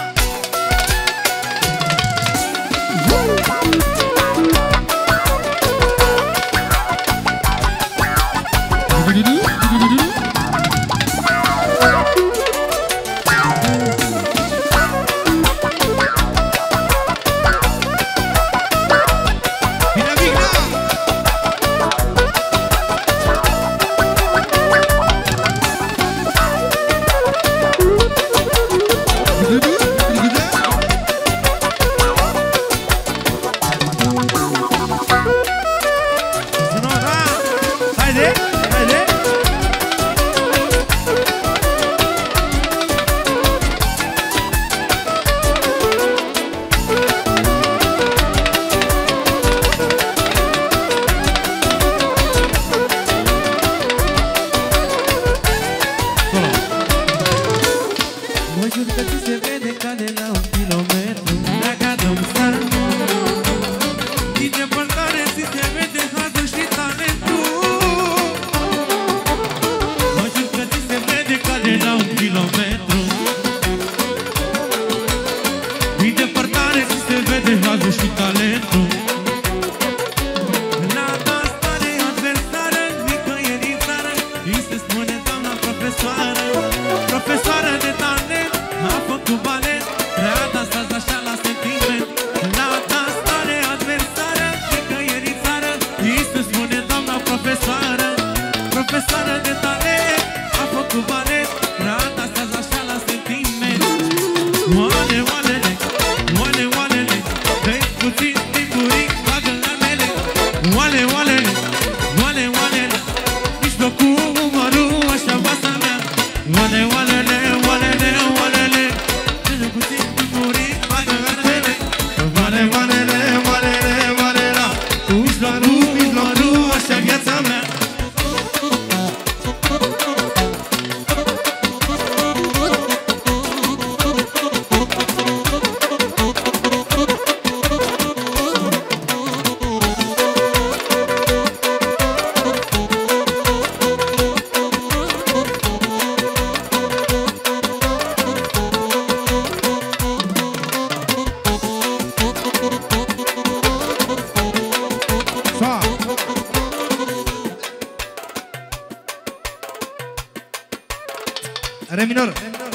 Re minor.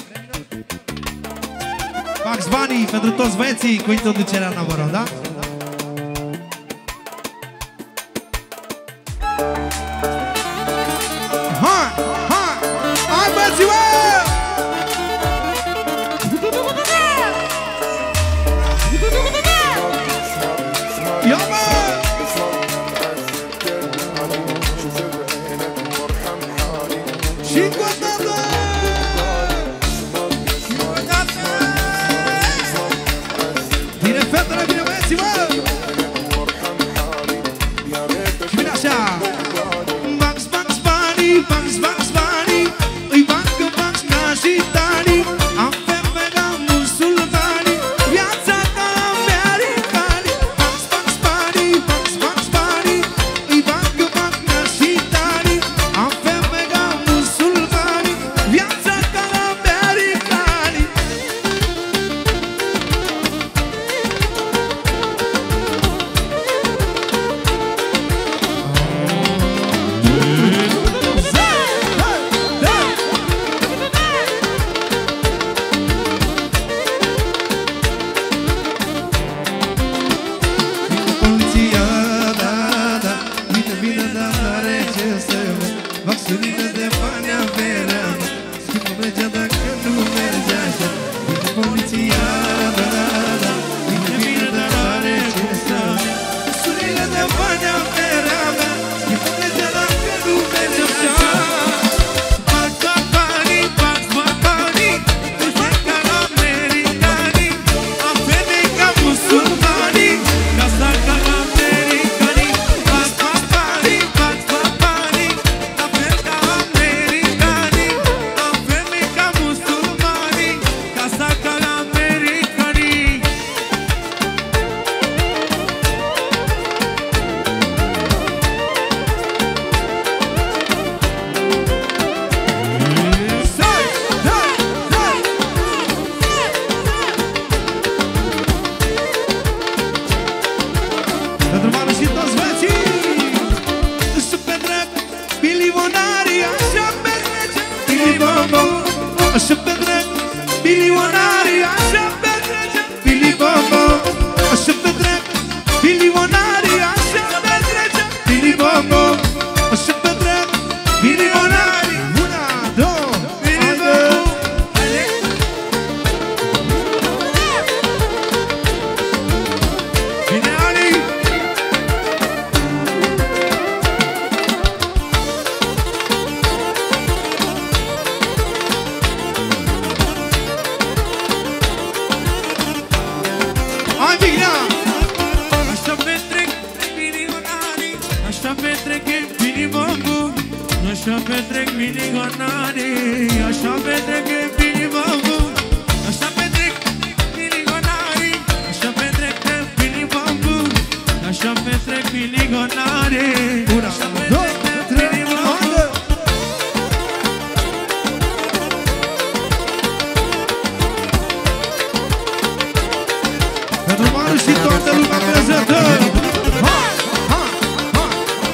Max Banii pentru toți băieții cu introducerea în Navarro, da? Hai, hai, hai băieții, bă! Ia bă! Și cu atâta! Bine fetele, bine băieții, bă! Și bine așa! așa petrec milionarii, așa petrece Billy Bobo. Așa petrec milionarii, așa petrece Billy Bobo. Așa petrec milionarii. Una, două, Billy Bobo. Bine, Ali! Hai, Mignea! Așa petrec milionarii, așa petrec Billy Bobo. Așa petrec milionarii, așa petrec Billy Bobo. Așa petrec milionarii, așa petrec Billy Bobo. Așa petrec milionarii, Una, așa două, petrec trei, Billy Bobo. haide! Pentru Manu și toată lumea prezentă! Ha! Ha! Ha!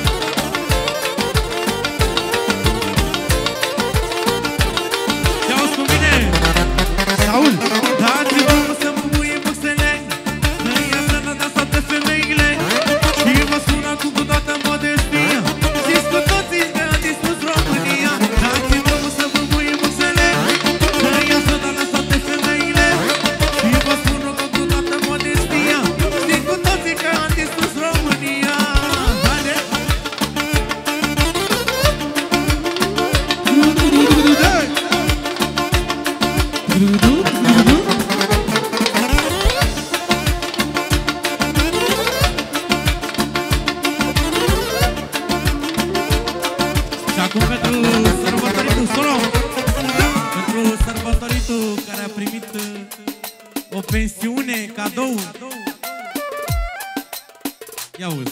Te auzi cu mine? Saul! Dați-mi drumul să-mi bubuie buxele, să ia să nădați toate femeile și vă spun acum cu toată modestia, știți cu toții că a distrus România. Dați-mi drumul să bubuie buxele, să ia să nădați toate femeile și vă spun acum cu toată modestia, știți cu toții că a distrus România. Haide! Și acum pentru sărbătoritul solo, pentru sărbătoritul care a primit uh, o pensiune, cadou. Ia uzi.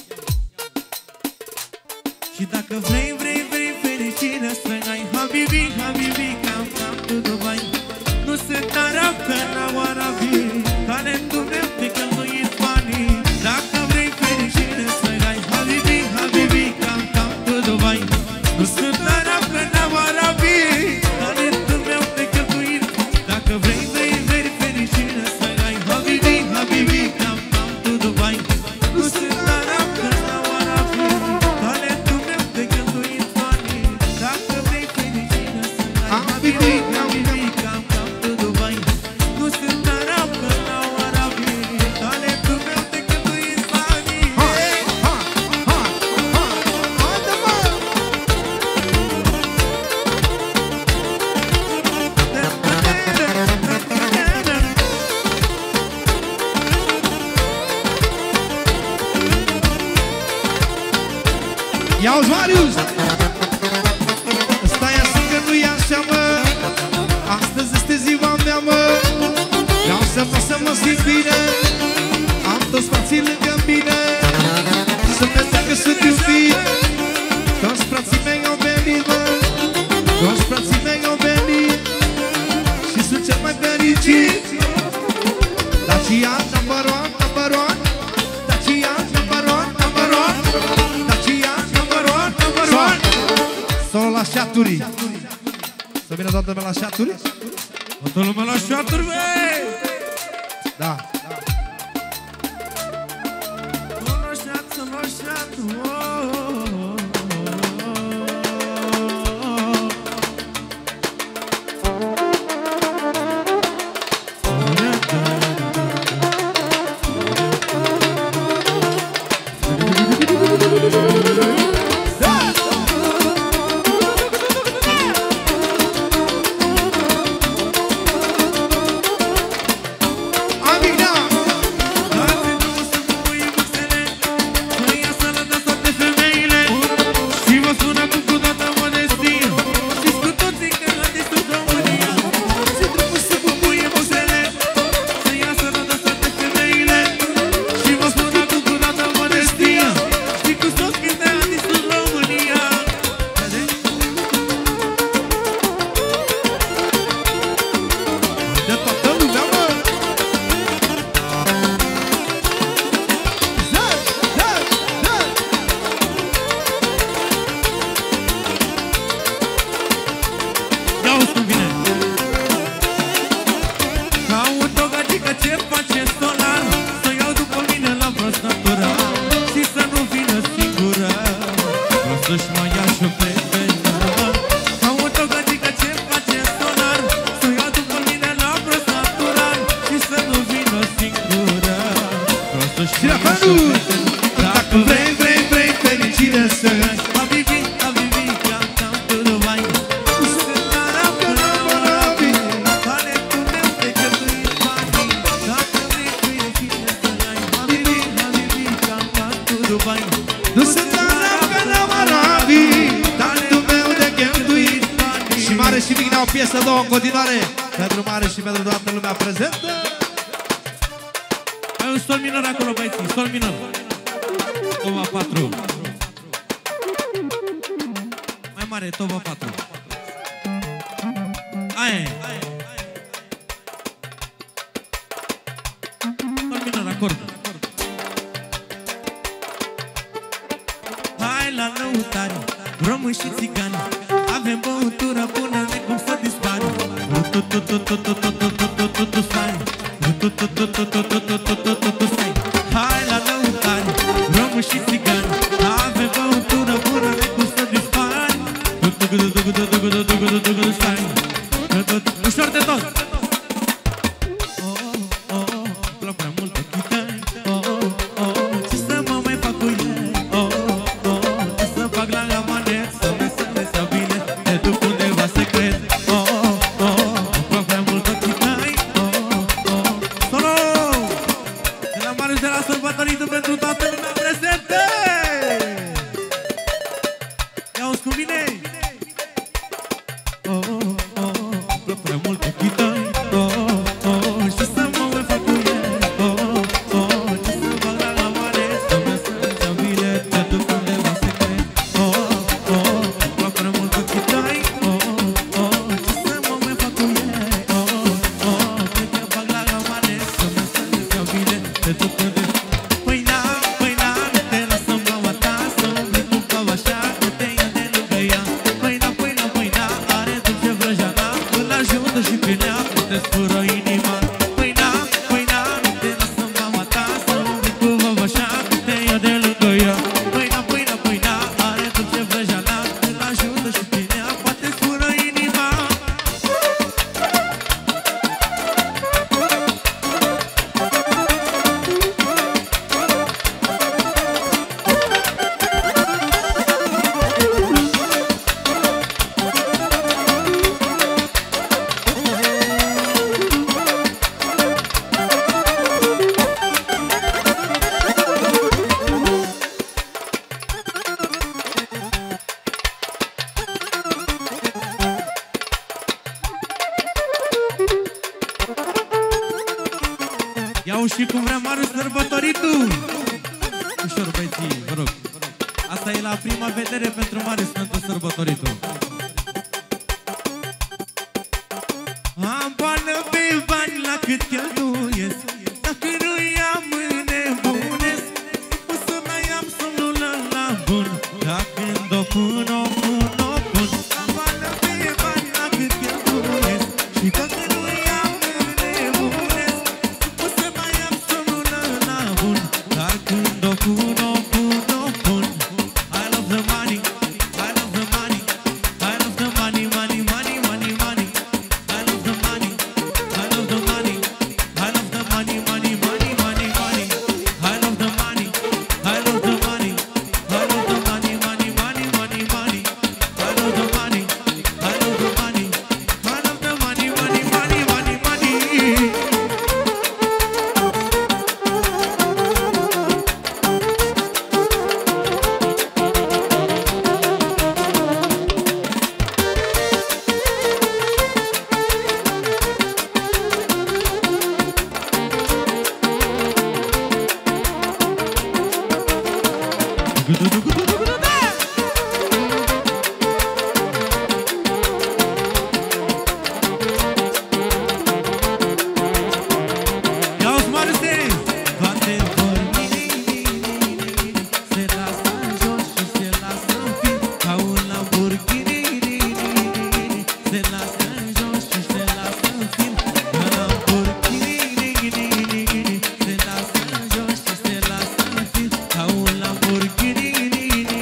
Și dacă vrei, vrei, vrei fericire, străgai Habibi, Habibi, cam cam tu Dubai. Nu sunt arab, că n-au arabii, care în Dumnezeu te cheltuiți banii. Dacă vrei fericire, străgai Habibi, Habibi, cam cam tu Dubai. Nu sunt arab, că n-au arabii, care în Dumnezeu te cheltuiți. Dacă vrei, vrei, vrei fericire, străgai Habibi, Habibi, cam cam tu Dubai. Nu sunt arab, că n-au arabii, care în Dumnezeu te cheltuiți banii. Dacă vrei fericire, străgai Habibi, Habibi, cam cam tu Dubai. Nu sunt arab, că n-au arabii, care în Dumnezeu te cheltuiți banii. Ha! Ha! Ha! Ha! Haide, mă! Ia-uzi, Marius! Stai așa că nu-i așa, mă. Astăzi este ziua mea, mă. Vreau să pot să mă simt bine. Am toți frații lângă mine. Să vedem că sunt iubit. Toți frații mei au venit, mă. Toți frații mei au venit. Și sunt cel mai fericit. Dacia, number one, number one. Dacia, number one, number one. Dacia, number one, number one. Solo la șaturi. Să vină toată lumea la șaturi? Toată lumea la șaturi, băi! Da. La șaturi, la șaturi, oh, oh, Amiga! Dați-mi drumul să bubuie buxele, să ia să nădați toate femeile să-și mai ia și-o prietenă. Aud o gătică ce face sonar, să ia după mine la brăsaturar și să nu vină singură. Vreau să-și mai ia și-o prietenă. Dacă vrei, vrei, vrei fericire să ai, Habibi, habibi, cam-cam tu vai. Sunt arab, că n-am arabi, talentul meu te cheltuit banii. Dacă vrei fericire să ai, habibi, habibi, cam-cam tu vai. nu sunt arab, că n-am arabi, talentul meu de cheltuit banii. Și Mare și Mignea, o piesă două în continuare, pentru Mare și pentru toată lumea prezentă. Ai un sol minor acolo, băieții, sol minor. Tova patru. Mai mare, Tova patru. Aia e. Sol minor, acord. Hai la lăutare, români și țigani, avem băutură bună, de cum să dispari. Tu stai, tu stai. Hai la lăutare, români și țigani, avem băutură bună, de cum să dispari. Stai, ușor de tot. Plac prea mult ochii tăi. Ce să mă mai fac cu ei? Ce să fac la gamanet, să ne să ne să bine, te duc undeva secret. Plac prea mult ochii tăi. Solo! De la Marius, de la sărbătorită pentru toată lumea prezentă! Ia-o-ți cu mine! Plac prea mult ochii tăi. Ce să mă mai fac cu ei? Ce să fac la gamanet, să ne să ne să bine, te duc undeva secret. Plac prea mult ochii tăi. Ce să mă mai fac cu ei? Te fac la gamanet, să ne să ne să bine, te duc undeva. Păi na, păi na, nu te lasă mama ta să umbli cu cava așa, nu te ia de lângă ea. Păi na, păi na, păi na, are dulce vrăjana, îl ajută și pe nea, te sfură inima. Păi na, păi na, nu te lasă mama ta să umbli cu cava așa, nu te ia de lângă ea. Păi na, păi na, păi na, are dulce vrăjana, îl ajută și pe nea, poate sfură inima. Iau și cum vrea Marius sărbătoritul. Ușor, băieții, vă rog. Asta e la prima vedere pentru Marius pentru sărbătoritul. Am bană pe bani la cât cheltuiesc, dacă nu i-am înnebunesc, o să mai am somnul la bun, dacă când o pun, o pun, o pun. Am bană pe bani la cât cheltuiesc, și dacă nu i-am înnebunesc, o să mai am somnul la bun, dar când o pun, o pun, o pun. I love the money, I love the money, I love the money, money, money, money, money. I love the money, I love the money, I love the money, money, money, money, money. I love the money, I love the money, I love the money, money, money, money, money. I love the money, I love the money, I love the money, money, money, money, money. Ia-o-ți Mariuse! Toate vor se lasă în jos și se lasă în fin, ca un Lamborghini. Se lasă în jos și se lasă în fin, ca Lamborghini. Se lasă în jos și se lasă în fin, ca un Lamborghini.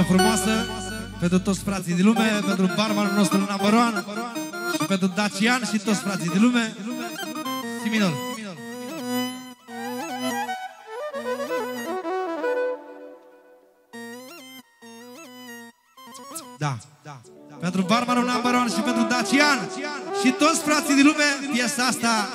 frumoasă pentru toți frații din lume, pentru barmanul nostru number one și pentru Dacian și toți frații din lume. Si minor. Da. Pentru barmanul number one și pentru Dacian și toți frații din lume, piesa asta.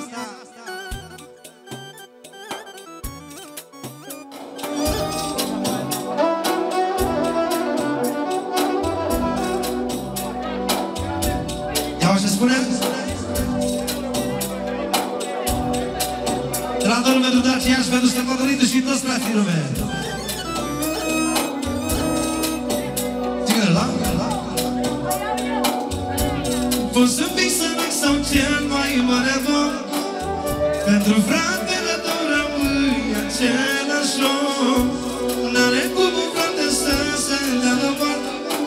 Ia-o ce spune? De la domnul pentru Dacian și pentru Stăpătoritul și toți frații din lume. Ține-l, la? Poți să fii sărac sau cel mai mare om, pentru fratele tău rămâi același om. N-are cum un frate să se dea la parte.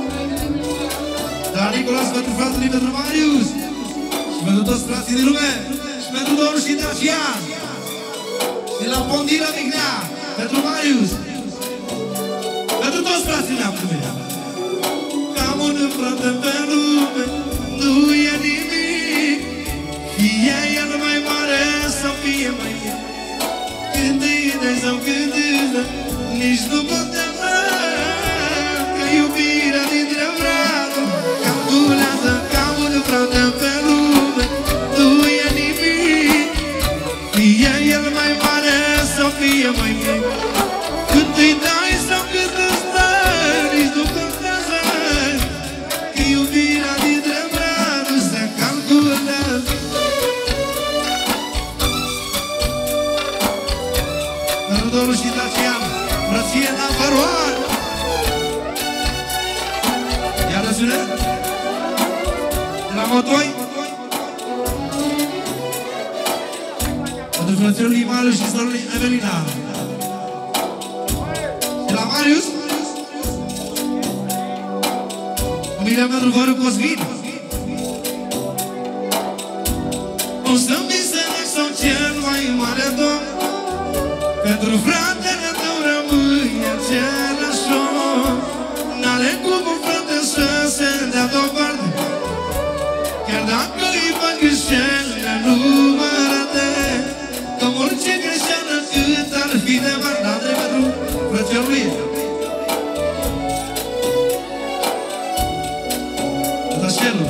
Dar Nicolas pentru fratele, pentru Marius și pentru toți frații din lume și pentru Doru și Dacian și de la Pondila Mignea pentru Marius, pentru toți frații mea primea. Cam un frate pe lume nu e nimic, fie el mai mare sau fie mai mic. Când îi dai sau când îi dai, nici nu contează, că iubirea dintre vraburi calculează. Cam un frate pe lume nu e nimic, fie el mai mare sau fie mai mic. Când îi dai sau când îți dai, nici nu contează, că iubirea dintre vraburi se calculează. Pentru Doru și Dacian, frăție la Făroan. Iar răsune? De la Motoi? Pentru frățiorul lui Marius și sorul lui Evelina. De la Marius? Familia pentru Văru Cosmin. O să-mi biserec sau cel mai mare domn, pentru fratele tău rămâi același om. N-are cum un frate să se dea deoparte, chiar dacă îi fac greșelile numărate. Că orice greșeală cât ar fi de mare, n-a de pentru frățiorul lui. Tătașelul.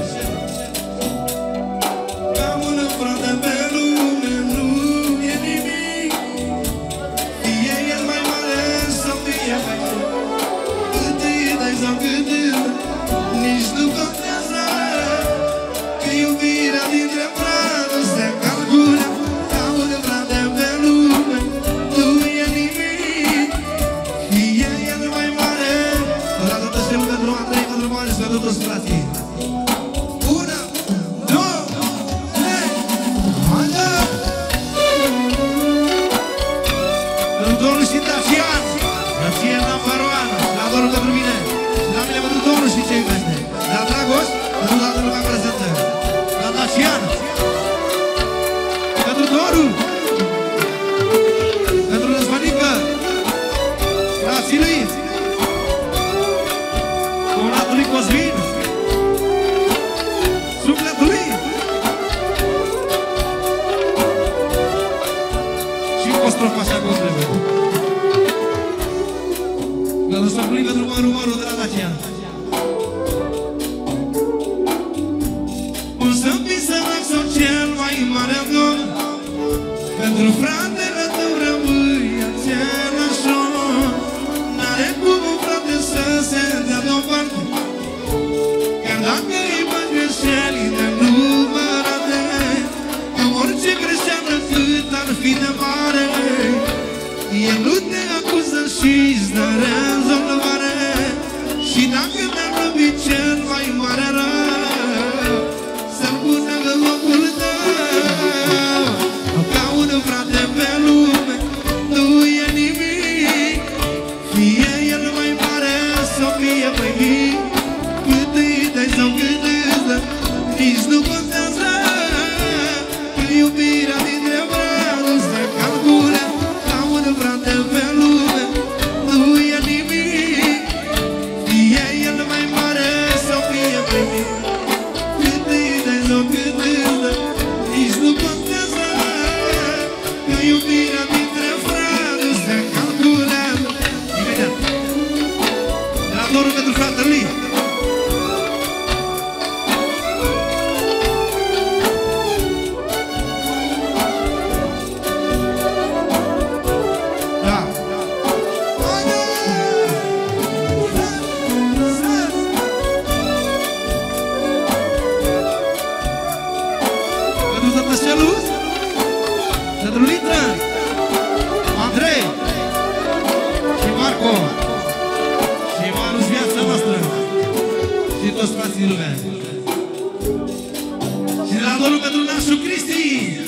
Cam un frate pe lume nu e nimic, fie el mai mare sau fie mai mic. Cât îi dai sau cât îi dai, nici nu contează, că iubirea dintre frate se calculează. Cam un frate pe lume nu e nimic, fie el mai mare. Odată Tătașelul pentru Andrei, pentru Marius, pentru toți frații. Una, două, trei, hai! Pentru Doru și Dacian, frăție la Făroan, la Doru pentru mine, și la mine pentru Doru și ce iubește. La Dragoș, pentru toată lumea prezentă. La Dacian, pentru Doru, pentru Răzvănică, frații lui, comunatul lui Cosmin, sufletul lui și o strofă așa cum trebuie. La răsfăcului pentru Măru Măru de la Dacian. O să-mi biserac sau cel mai mare domn, pentru fratele tău rămâi același om. N-are cum un frate să se dea deoparte, chiar dacă îi faci greșelile numărate. Că orice greșeală cât ar fi de mare, el nu te acuză și-ți dă rezolvare. Și dacă te-ar răbi cel mai mare rău, să-l pune în locul tău. Ca un frate pe lume nu e nimic, fie el mai mare sau fie mai mic. Cât îi dai sau cât îți dai, nici nu contează, că iubirea dintre vraburi se calculează. Ca un frate pe lume nu e nimic, dorul pentru fratele lui. Da. Pentru tătășelul, pentru Litră, Andrei și Marco și Manus, viața noastră și toți frații din lumea. Și de la dorul pentru nașul Cristi.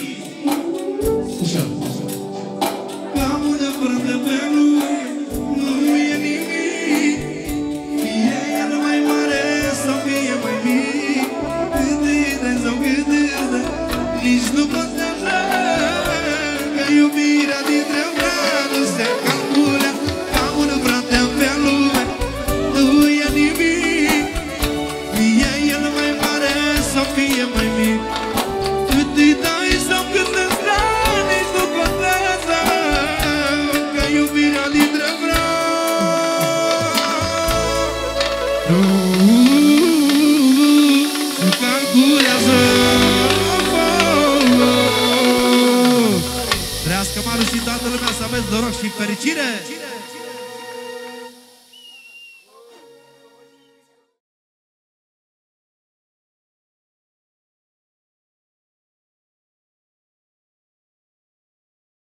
Ușa. Cam unde prânde pe lume, nu e nimic. Fie el mai mare sau fie mai mic, cât de sau cât de, nici nu contează, că iubirea dintre vreo nu se calculă. Cam un frate pe lume, nu e nimic. Fie el mai mare sau fie mai mic, cât îi dai sau cât îți dai, nici nu contează, că iubirea dintre vreo nu se calculează. Trăiască Maru și toată lumea, să aveți noroc și fericire!